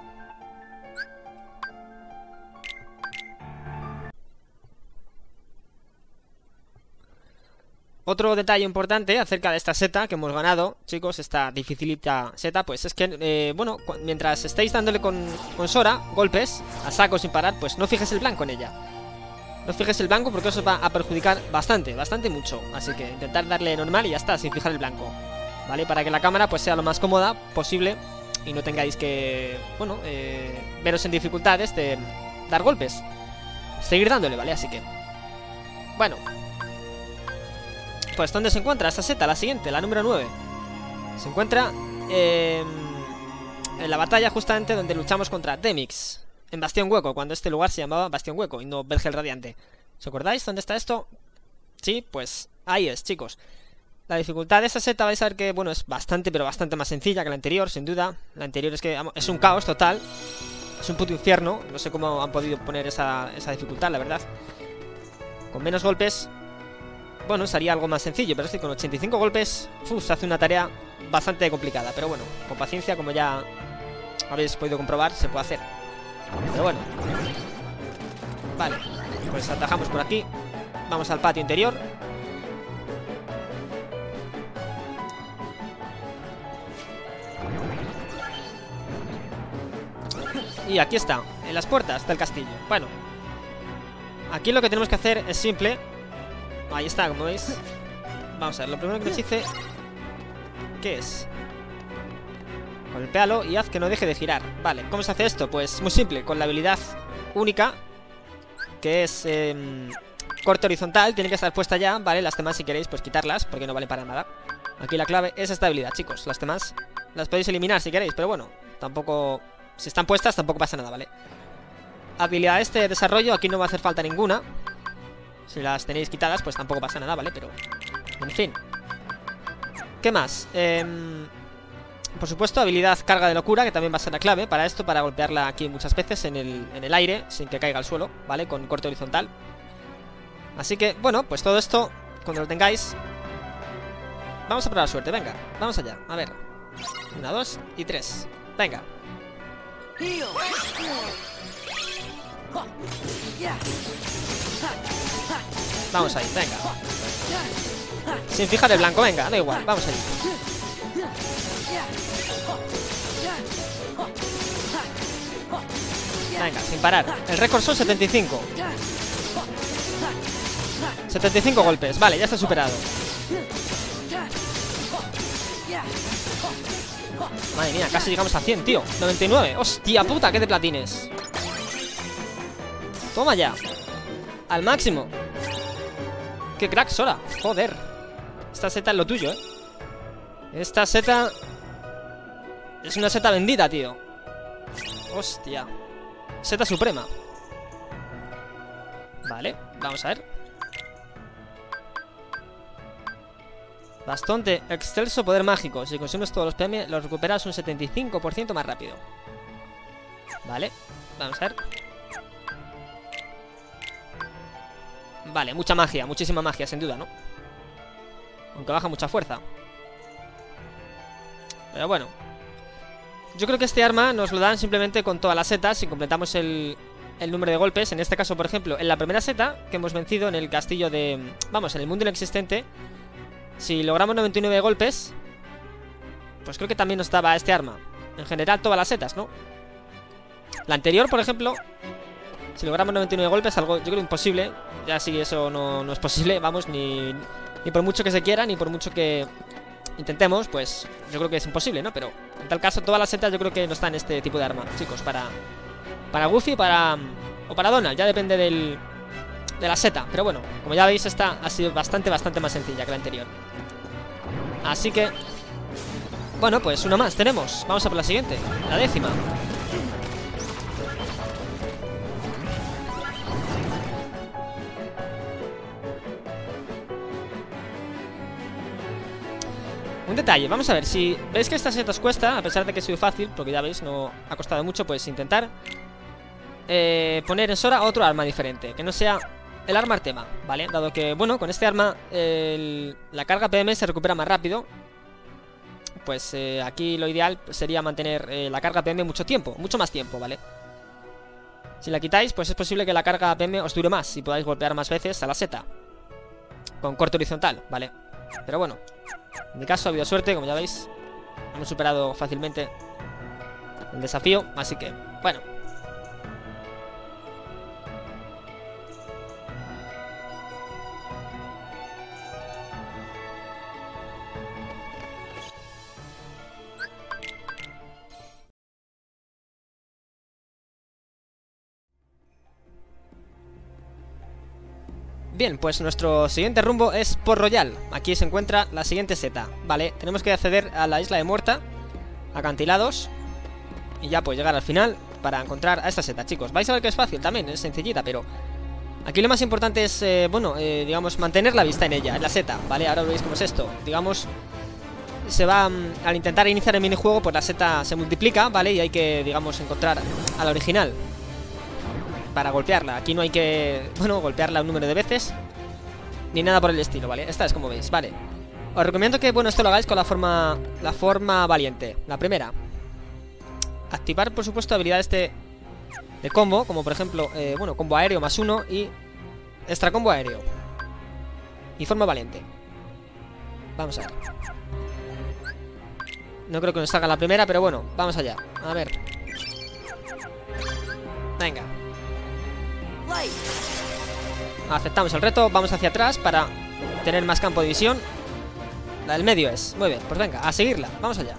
A: Otro detalle importante acerca de esta seta que hemos ganado, chicos, esta dificilita seta, pues es que, bueno, mientras estáis dándole con Sora golpes a saco sin parar, pues no fijes el blanco en ella. No fijes el blanco porque eso os va a perjudicar bastante mucho. Así que intentar darle normal y ya está, sin fijar el blanco, ¿vale? Para que la cámara pues sea lo más cómoda posible y no tengáis que, bueno, veros en dificultades de dar golpes. Seguir dándole, ¿vale? Así que, bueno, pues ¿dónde se encuentra esta seta? La siguiente, la número 9. Se encuentra en la batalla justamente donde luchamos contra Demyx, en Bastión Hueco, cuando este lugar se llamaba Bastión Hueco y no Vergel Radiante. ¿Os acordáis dónde está esto? Sí, pues ahí es, chicos. La dificultad de esta seta vais a ver que, bueno, es bastante, pero bastante más sencilla que la anterior, sin duda. La anterior es que es un caos total. Es un puto infierno. No sé cómo han podido poner esa dificultad, la verdad. Con menos golpes, bueno, sería algo más sencillo, pero es que con 85 golpes, se hace una tarea bastante complicada. Pero bueno, con paciencia, como ya habéis podido comprobar, se puede hacer. Pero bueno, vale, pues atajamos por aquí. Vamos al patio interior. Y aquí está, en las puertas del castillo. Bueno, aquí lo que tenemos que hacer es simple. Ahí está, como veis. Vamos a ver, lo primero que nos dice, ¿qué es? Golpéalo y haz que no deje de girar. Vale, ¿cómo se hace esto? Pues muy simple, con la habilidad única, que es corte horizontal. Tiene que estar puesta ya, ¿vale? Las demás si queréis, pues quitarlas, porque no vale para nada. Aquí la clave es esta habilidad, chicos. Las demás las podéis eliminar si queréis, pero bueno, tampoco... Si están puestas tampoco pasa nada, ¿vale? habilidades de desarrollo aquí no va a hacer falta ninguna. Si las tenéis quitadas, pues tampoco pasa nada, ¿vale? Pero, en fin. ¿Qué más? Por supuesto, habilidad carga de locura, que también va a ser la clave para esto, para golpearla aquí muchas veces en el aire, sin que caiga al suelo, ¿vale? Con corte horizontal. Así que, bueno, pues todo esto, cuando lo tengáis, vamos a probar suerte, venga, vamos allá, a ver. 1, 2 y 3, venga. Vamos ahí, venga. Sin fijar el blanco, venga, da igual, vamos ahí. Venga, sin parar. El récord son 75. 75 golpes, vale, ya está superado. Madre mía, casi llegamos a 100, tío. 99, hostia puta, qué de platines. Toma ya. Al máximo. Qué crack, Sora, joder. Esta seta es lo tuyo, Esta seta es una seta bendita, tío. Hostia. Seta suprema. Vale, vamos a ver. Bastón de excelso poder mágico. Si consumes todos los PM, los recuperas un 75% más rápido. Vale, vamos a ver. Vale, mucha magia, muchísima magia, sin duda, ¿no? Aunque baja mucha fuerza. Pero bueno, yo creo que este arma nos lo dan simplemente con todas las setas. Si completamos el número de golpes. En este caso, por ejemplo, en la primera seta que hemos vencido en el castillo de... Vamos, en el mundo inexistente. Si logramos 99 golpes, pues creo que también nos daba este arma. En general, todas las setas, ¿no? La anterior, por ejemplo, si logramos 99 golpes, algo yo creo imposible. Ya si eso no es posible, vamos, ni por mucho que se quiera, ni por mucho que intentemos, pues yo creo que es imposible, ¿no? Pero en tal caso, todas las setas yo creo que nos dan este tipo de arma, chicos, para Goofy o para Donald, ya depende de la seta. Pero bueno, como ya veis, esta ha sido bastante más sencilla que la anterior. Así que, bueno, pues una más tenemos. Vamos a por la siguiente, la 10ª. Un detalle, vamos a ver, si veis que esta seta os cuesta, a pesar de que ha sido fácil, porque ya veis, no ha costado mucho, pues intentar poner en Sora otro arma diferente, que no sea el arma Artema, ¿vale? Dado que, bueno, con este arma la carga PM se recupera más rápido. Pues aquí lo ideal sería mantener la carga PM mucho tiempo, mucho más tiempo, ¿vale? Si la quitáis, pues es posible que la carga PM os dure más y podáis golpear más veces a la seta con corte horizontal, ¿vale? Pero bueno, en mi caso ha habido suerte, como ya veis. Hemos superado fácilmente el desafío, así que, bueno. Bien, pues nuestro siguiente rumbo es Port Royal. Aquí se encuentra la siguiente seta, ¿vale? Tenemos que acceder a la isla de Muerta, acantilados, y ya pues llegar al final para encontrar a esta seta, chicos. Vais a ver que es fácil también, es sencillita, pero aquí lo más importante es, digamos, mantener la vista en ella, en la seta, ¿vale? Ahora veis cómo es esto, digamos, se va, al intentar iniciar el minijuego, pues la seta se multiplica, ¿vale? Y hay que, digamos, encontrar a la original para golpearla. Aquí no hay que, bueno, golpearla un número de veces ni nada por el estilo, ¿vale? Esta es como veis, ¿vale? Os recomiendo que, bueno, esto lo hagáis con la forma valiente. La primera, activar, por supuesto, habilidades de combo, como por ejemplo, bueno, combo aéreo +1 y extra combo aéreo. Y forma valiente. Vamos a ver. No creo que nos salga la primera, pero bueno, vamos allá. A ver. Venga. Aceptamos el reto, vamos hacia atrás para tener más campo de visión. La del medio es, muy bien, pues venga, a seguirla, vamos allá.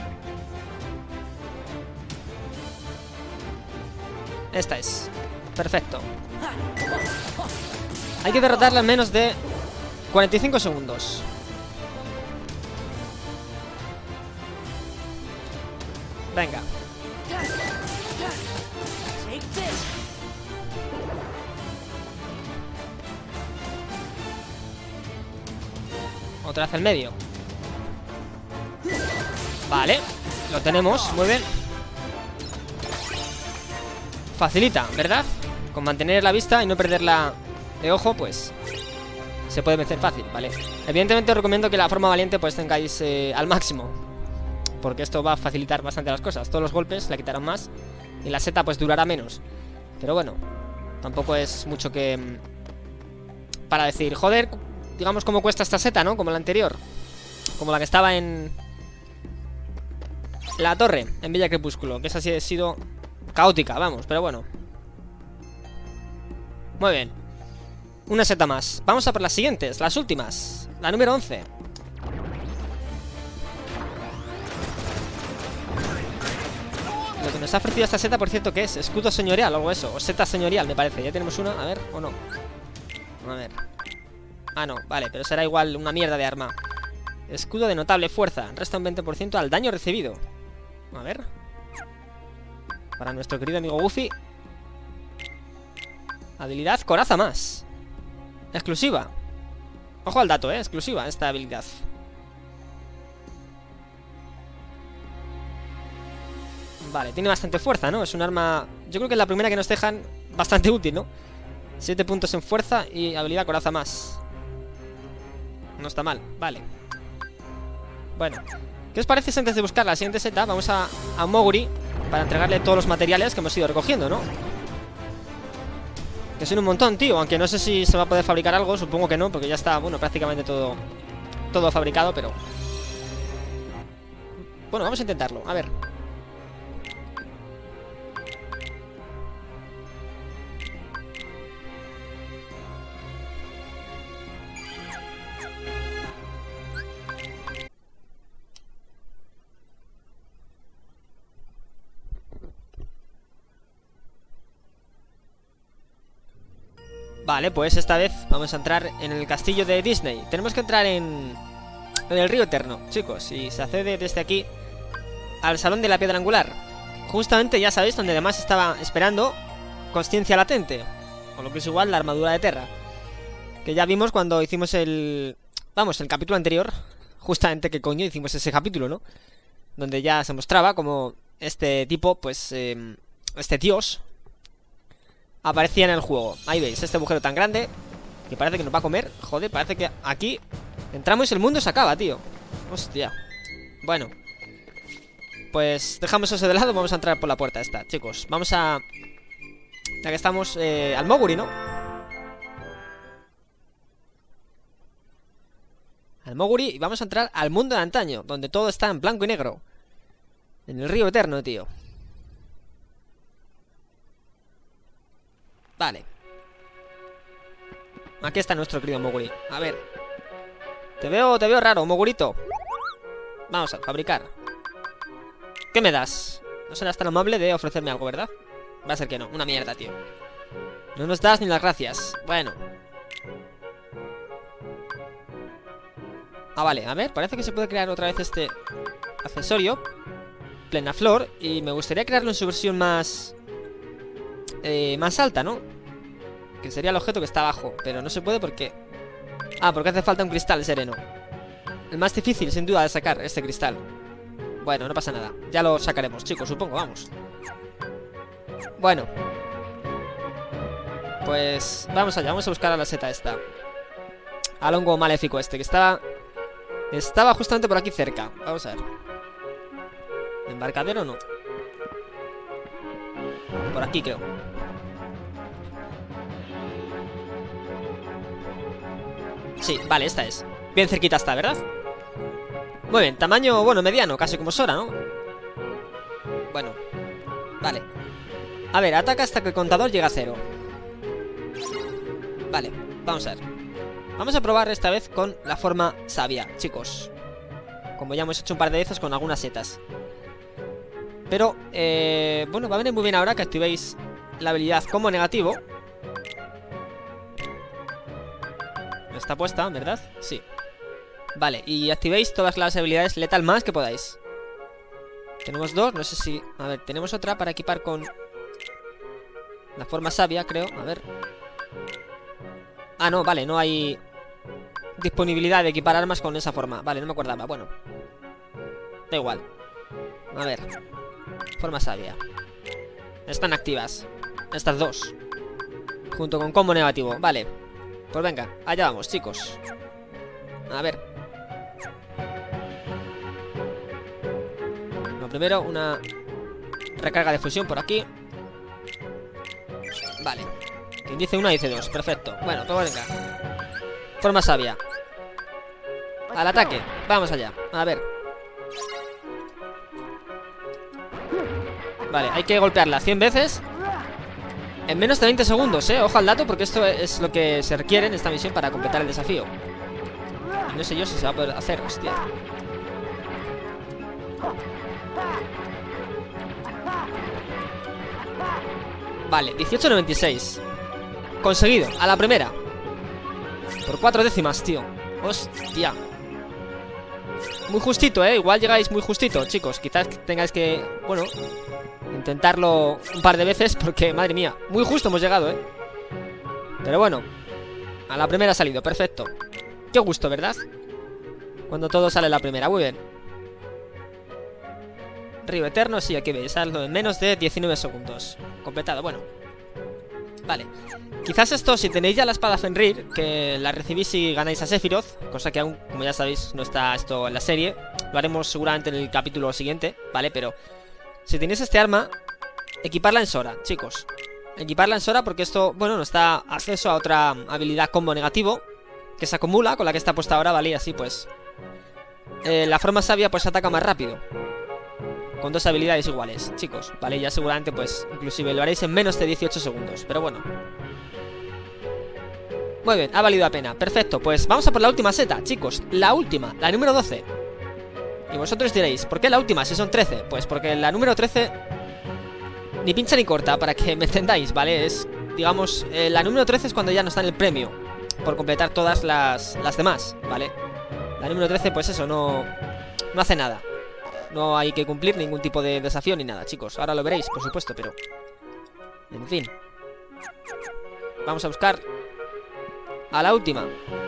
A: Esta es, perfecto. Hay que derrotarla en menos de 45 segundos. Venga. Otra hacia el medio. Vale, lo tenemos, muy bien. Facilita, ¿verdad? Con mantener la vista y no perderla de ojo, pues se puede vencer fácil, ¿vale? Evidentemente os recomiendo que la forma valiente pues tengáis al máximo, porque esto va a facilitar bastante las cosas. Todos los golpes le quitarán más y la seta pues durará menos. Pero bueno, tampoco es mucho que para decir, joder, digamos cómo cuesta esta seta, ¿no? Como la anterior, como la que estaba en la torre, en Villa Crepúsculo, que esa sí ha sido caótica, vamos, pero bueno. Muy bien. Una seta más. Vamos a por las siguientes, las últimas. La número 11. Lo que nos ha ofrecido esta seta, por cierto, ¿qué es? Escudo señorial o algo eso. O seta señorial, me parece. Ya tenemos una, a ver, o no. A ver. Ah, no, vale, pero será igual una mierda de arma. Escudo de notable fuerza. Resta un 20% al daño recibido. A ver. Para nuestro querido amigo Goofy. Habilidad coraza más. Exclusiva. Ojo al dato, exclusiva esta habilidad. Vale, tiene bastante fuerza, ¿no? Es un arma... Yo creo que es la primera que nos dejan bastante útil, ¿no? 7 puntos en fuerza y habilidad coraza más. No está mal, vale. Bueno, ¿qué os parece si antes de buscar la siguiente seta vamos a Moguri para entregarle todos los materiales que hemos ido recogiendo, ¿no? Que son un montón, tío. Aunque no sé si se va a poder fabricar algo. Supongo que no, porque ya está, bueno, prácticamente todo fabricado, pero... Bueno, vamos a intentarlo, a ver. Vale, pues esta vez vamos a entrar en el castillo de Disney. Tenemos que entrar en el río Eterno, chicos. Y se accede desde aquí al Salón de la Piedra Angular. Justamente, ya sabéis, donde además estaba esperando Consciencia Latente, o lo que es igual la armadura de Terra, que ya vimos cuando hicimos el... Vamos, el capítulo anterior. Justamente, que coño, hicimos ese capítulo, ¿no? Donde ya se mostraba como este tipo, pues... este dios aparecía en el juego. Ahí veis, este agujero tan grande que parece que nos va a comer. Joder, parece que aquí entramos y el mundo se acaba, tío. Hostia. Bueno, pues dejamos eso de lado. Vamos a entrar por la puerta esta, chicos. Vamos a... Ya que estamos al Moguri, ¿no? Al Moguri. Y vamos a entrar al mundo de antaño, donde todo está en blanco y negro. En el río Eterno, tío. Vale. Aquí está nuestro querido Moguri. A ver. Te veo raro, Mogurito. Vamos a fabricar. ¿Qué me das? No serás tan amable de ofrecerme algo, ¿verdad? Va a ser que no, una mierda, tío. No nos das ni las gracias. Bueno. Ah, vale, a ver, parece que se puede crear otra vez este accesorio. Plena flor. Y me gustaría crearlo en su versión más... más alta, ¿no? Que sería el objeto que está abajo. Pero no se puede porque... Ah, porque hace falta un cristal sereno. El más difícil, sin duda, de sacar este cristal. Bueno, no pasa nada. Ya lo sacaremos, chicos, supongo, vamos. Bueno. Pues vamos allá, vamos a buscar a la seta esta. Al hongo maléfico este, que estaba justamente por aquí cerca. Vamos a ver. ¿Embarcadero o no? Por aquí, creo. Sí, vale, esta es. Bien cerquita está, ¿verdad? Muy bien, tamaño, bueno, mediano, casi como Sora, ¿no? Bueno, vale. A ver, ataca hasta que el contador llega a 0. Vale, vamos a ver. Vamos a probar esta vez con la forma sabia, chicos. Como ya hemos hecho un par de veces con algunas setas. Pero, bueno, va a venir muy bien ahora que activéis la habilidad como negativo. Está puesta, ¿verdad? Sí. Vale, y activéis todas las habilidades letal más que podáis. Tenemos dos, no sé si... A ver, tenemos otra para equipar con la forma sabia, creo. A ver. Ah, no, vale, no hay disponibilidad de equipar armas con esa forma. Vale, no me acordaba, bueno. Da igual. A ver. Forma sabia. Están activas estas dos, junto con combo negativo, vale. Pues venga, allá vamos, chicos. A ver. Lo primero, una recarga de fusión por aquí. Vale. Quien dice una dice dos, perfecto. Bueno, pues venga. Forma sabia. Al ataque, vamos allá. A ver. Vale, hay que golpearla 100 veces en menos de 20 segundos, ojo al dato, porque esto es lo que se requiere en esta misión para completar el desafío. Y no sé yo si se va a poder hacer, hostia. Vale, 18.96. Conseguido, a la primera. Por 4 décimas, tío. Hostia. Muy justito, igual llegáis muy justito, chicos. Quizás tengáis que, bueno, intentarlo un par de veces, porque, madre mía, muy justo hemos llegado, Pero bueno, a la primera ha salido, perfecto. Qué gusto, ¿verdad? Cuando todo sale a la primera, muy bien. Río Eterno, sí, aquí veis, saldo en menos de 19 segundos. Completado, bueno. Vale. Quizás esto, si tenéis ya la espada Fenrir, que la recibís si ganáis a Sephiroth, cosa que aún, como ya sabéis, no está esto en la serie. Lo haremos seguramente en el capítulo siguiente, ¿vale? Pero si tenéis este arma, equiparla en Sora, chicos. Equiparla en Sora porque esto, bueno, nos da acceso a otra habilidad combo negativo que se acumula con la que está puesta ahora, ¿vale? Y así pues la forma sabia pues ataca más rápido, con dos habilidades iguales, chicos, ¿vale? Ya seguramente pues inclusive lo haréis en menos de 18 segundos, pero bueno. Muy bien, ha valido la pena, perfecto. Pues vamos a por la última seta, chicos. La última, la número 12. Y vosotros diréis, ¿por qué la última si son 13? Pues porque la número 13 ni pincha ni corta, para que me entendáis, ¿vale? Es, digamos, la número 13 es cuando ya no está en el premio por completar todas las demás, ¿vale? La número 13 pues eso, no hace nada. No hay que cumplir ningún tipo de desafío ni nada, chicos. Ahora lo veréis, por supuesto, pero en fin. Vamos a buscar a la última.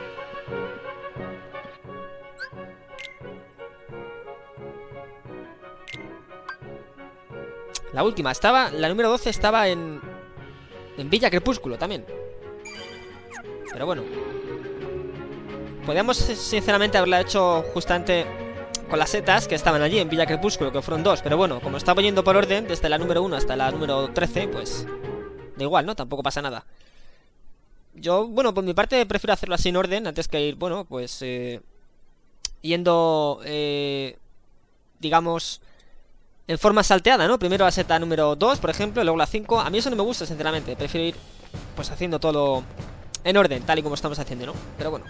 A: La última estaba, la número 12 estaba en Villa Crepúsculo también. Pero bueno, podríamos sinceramente haberla hecho justamente con las setas que estaban allí en Villa Crepúsculo, que fueron dos. Pero bueno, como estaba yendo por orden, desde la número 1 hasta la número 13, pues da igual, ¿no? Tampoco pasa nada. Yo, bueno, por mi parte prefiero hacerlo así en orden, antes que ir, bueno, pues yendo, digamos, en forma salteada, ¿no? Primero la seta número 2, por ejemplo, y luego la 5. A mí eso no me gusta, sinceramente. Prefiero ir, pues, haciendo todo en orden, tal y como estamos haciendo, ¿no? Pero bueno.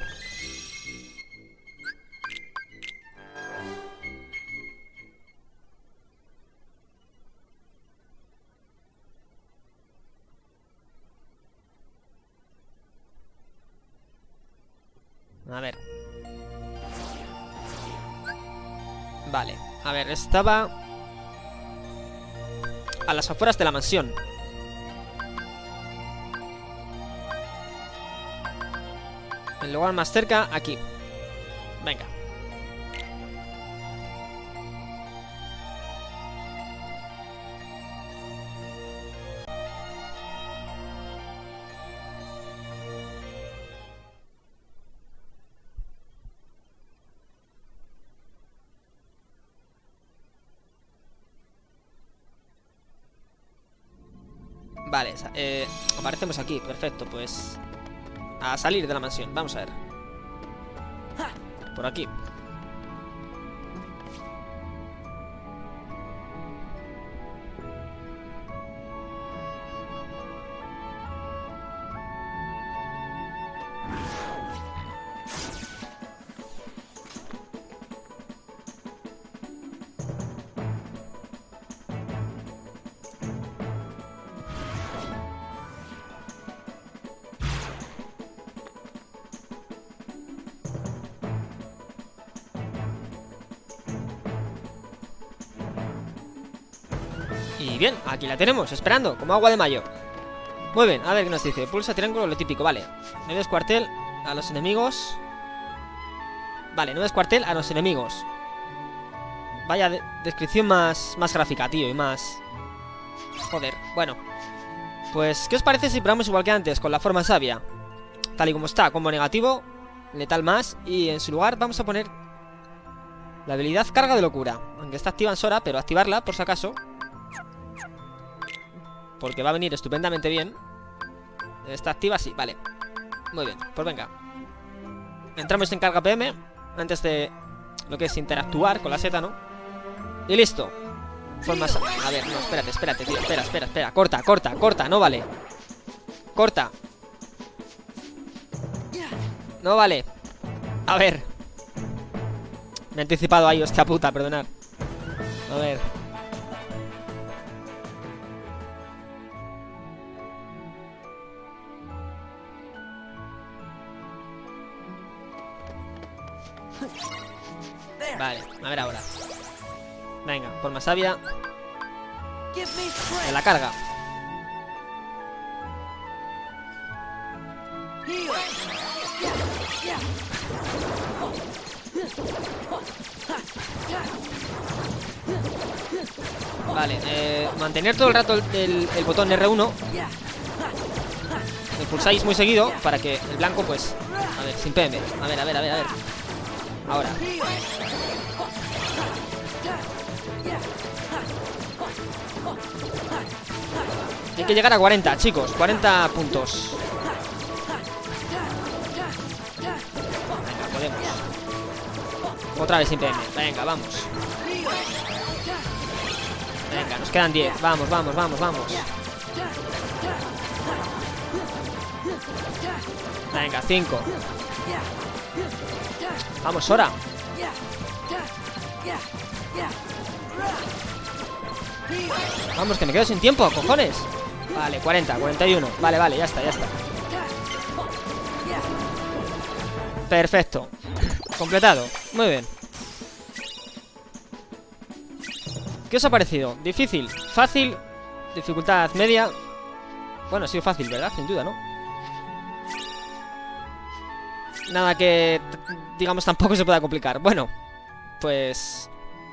A: A ver. Vale, a ver, estaba a las afueras de la mansión. El lugar más cerca, aquí. Venga. Vale, aparecemos aquí, perfecto, pues a salir de la mansión, vamos a ver. Por aquí. Y bien, aquí la tenemos, esperando, como agua de mayo. Muy bien, a ver qué nos dice. Pulsa triángulo, lo típico, vale. No des cuartel a los enemigos. Vale, nuevo cuartel a los enemigos. Vaya descripción más gráfica, tío, y más... Joder, bueno. Pues, ¿qué os parece si probamos igual que antes, con la forma sabia? Tal y como está, combo negativo, letal más, y en su lugar vamos a poner la habilidad carga de locura. Aunque está activa en Sora, pero activarla, por si acaso, porque va a venir estupendamente bien. Está activa, sí, vale. Muy bien, pues venga. Entramos en carga PM antes de lo que es interactuar con la seta, ¿no? Y listo. Formas... A ver, no, espérate, tío. Espera. Corta, no vale. Corta. No vale. A ver. Me he anticipado ahí, hostia puta, perdonad. A ver. Vale, a ver ahora. Venga, forma sabia. En la carga. Vale, mantener todo el rato el botón R1. Lo pulsáis muy seguido para que el blanco, pues... A ver, sin PM. A ver. Ahora. Hay que llegar a 40, chicos. 40 puntos. Venga, podemos. Otra vez sin PM. Venga, vamos. Venga, nos quedan 10. Vamos. Venga, 5. Vamos, Sora. Vamos, que me quedo sin tiempo, cojones. Vale, 40, 41. Vale, ya está. Perfecto. Completado. Muy bien. ¿Qué os ha parecido? ¿Difícil? ¿Fácil? ¿Dificultad media? Bueno, ha sido fácil, ¿verdad? Sin duda, ¿no? Nada que, digamos, tampoco se pueda complicar. Bueno, pues...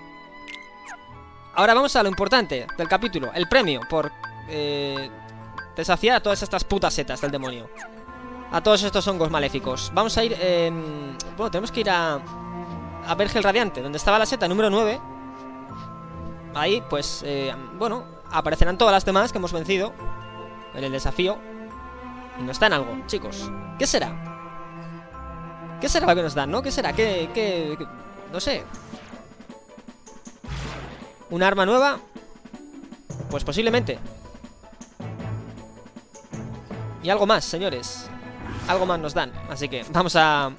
A: Ahora vamos a lo importante del capítulo. El premio por desafiar a todas estas putas setas del demonio. A todos estos hongos maléficos. Vamos a ir... bueno, tenemos que ir a Vergel Radiante, donde estaba la seta número 9. Ahí, pues, bueno, aparecerán todas las demás que hemos vencido en el desafío. Y nos dan algo, chicos. ¿Qué será? ¿Qué será lo que nos dan, no? ¿Qué será? ¿Qué? No sé. ¿Un arma nueva? Pues posiblemente. Y algo más, señores. Algo más nos dan. Así que vamos a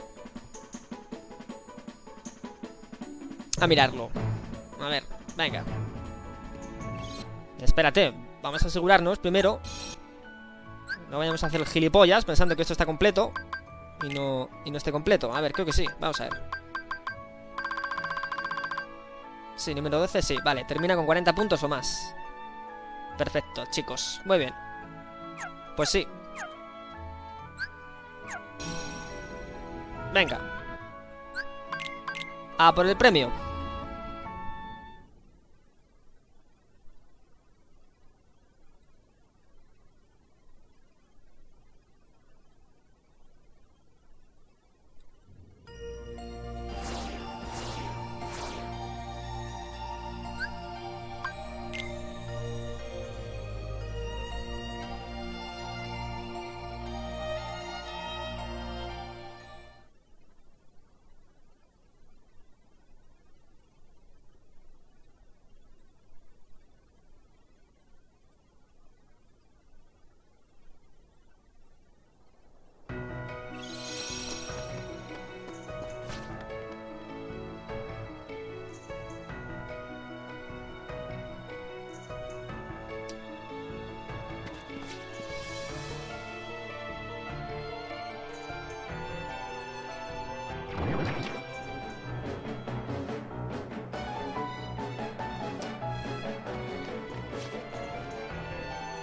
A: mirarlo. A ver, venga. Espérate, vamos a asegurarnos primero. No vayamos a hacer el gilipollas pensando que esto está completo y no esté completo. A ver, creo que sí, vamos a ver. Sí, número 12, sí, vale, termina con 40 puntos o más. Perfecto, chicos, muy bien. Pues sí. Venga. A por el premio.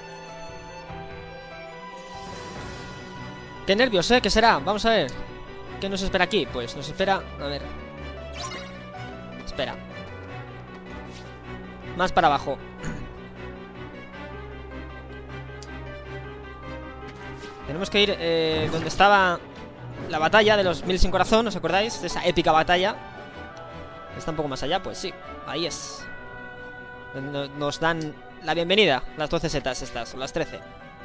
A: Qué nervios, ¿eh? ¿Qué será? Vamos a ver. ¿Qué nos espera aquí? Pues nos espera... A ver... Espera. Más para abajo. Tenemos que ir donde estaba la batalla de los 1000 sin corazón, ¿os acordáis? De esa épica batalla. Está un poco más allá, pues sí, ahí es. Nos dan la bienvenida, las 12 setas estas, o las 13.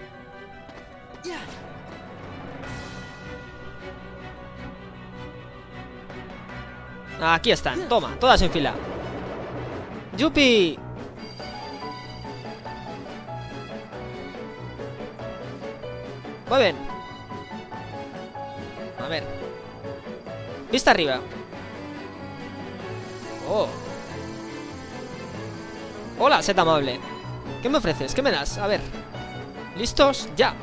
A: Aquí están, toma, todas en fila. ¡Yupi! Muy bien. A ver. Vista arriba. Oh. Hola, seta amable. ¿Qué me ofreces? ¿Qué me das? A ver. ¿Listos? Ya.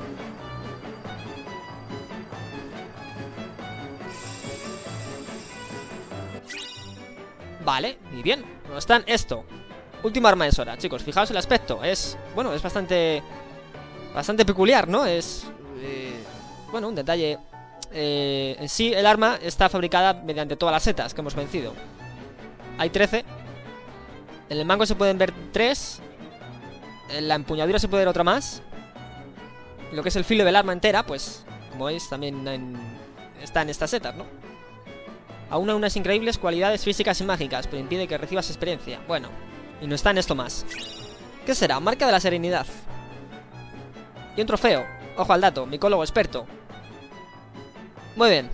A: Vale, y bien. ¿Dónde están? Esto. Última arma de Sora, chicos. Fijaos el aspecto. Es... Bueno, es bastante peculiar, ¿no? Es... bueno, un detalle. En sí, el arma está fabricada mediante todas las setas que hemos vencido. Hay 13. En el mango se pueden ver 3. En la empuñadura se puede ver otra más. Y lo que es el filo del arma entera, pues, como veis, también está en estas setas, ¿no? Aúna unas increíbles cualidades físicas y mágicas, pero impide que recibas experiencia. Bueno, y no está en esto más. ¿Qué será? Marca de la serenidad. Y un trofeo. Ojo al dato, micólogo experto. Muy bien.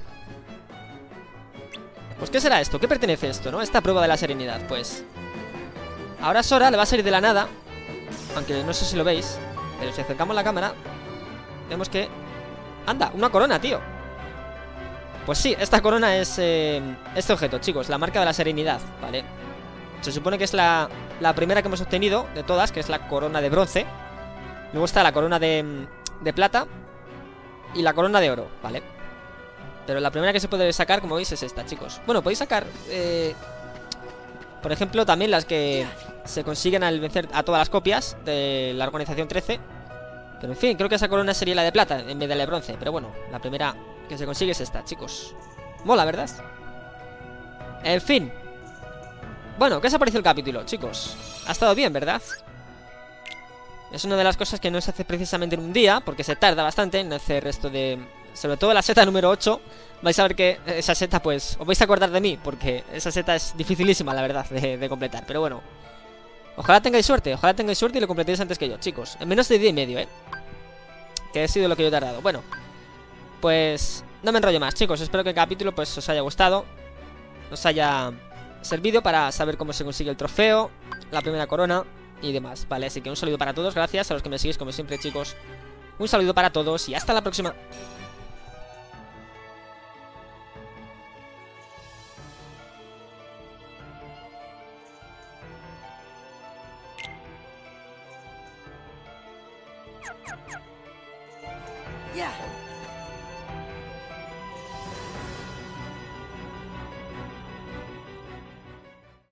A: Pues ¿qué será esto? ¿Qué pertenece esto, no? Esta prueba de la serenidad, pues. Ahora Sora le va a salir de la nada. Aunque no sé si lo veis, pero si acercamos la cámara, vemos que... ¡Anda! ¡Una corona, tío! Pues sí, esta corona es este objeto, chicos, la marca de la serenidad, ¿vale? Se supone que es la primera que hemos obtenido de todas, que es la corona de bronce. Luego está la corona de plata y la corona de oro, ¿vale? Pero la primera que se puede sacar, como veis, es esta, chicos. Bueno, podéis sacar, por ejemplo, también las que se consiguen al vencer a todas las copias de la organización 13. Pero en fin, creo que esa corona sería la de plata en vez de la de bronce. Pero bueno, la primera que se consigue es esta, chicos. Mola, ¿verdad? En fin. Bueno, ¿qué os ha parecido el capítulo, chicos? Ha estado bien, ¿verdad? Es una de las cosas que no se hace precisamente en un día, porque se tarda bastante en hacer esto de... Sobre todo la seta número 8. Vais a ver que esa seta, pues... Os vais a acordar de mí, porque esa seta es dificilísima, la verdad, de completar. Pero bueno, ojalá tengáis suerte y lo completéis antes que yo, chicos. En menos de día y medio, que ha sido lo que yo he tardado. Bueno, pues no me enrollo más, chicos. Espero que el capítulo pues os haya gustado, os haya servido para saber cómo se consigue el trofeo, la primera corona y demás, vale, así que un saludo para todos, gracias a los que me seguís como siempre, chicos. Un saludo para todos y hasta la próxima.
C: Yeah.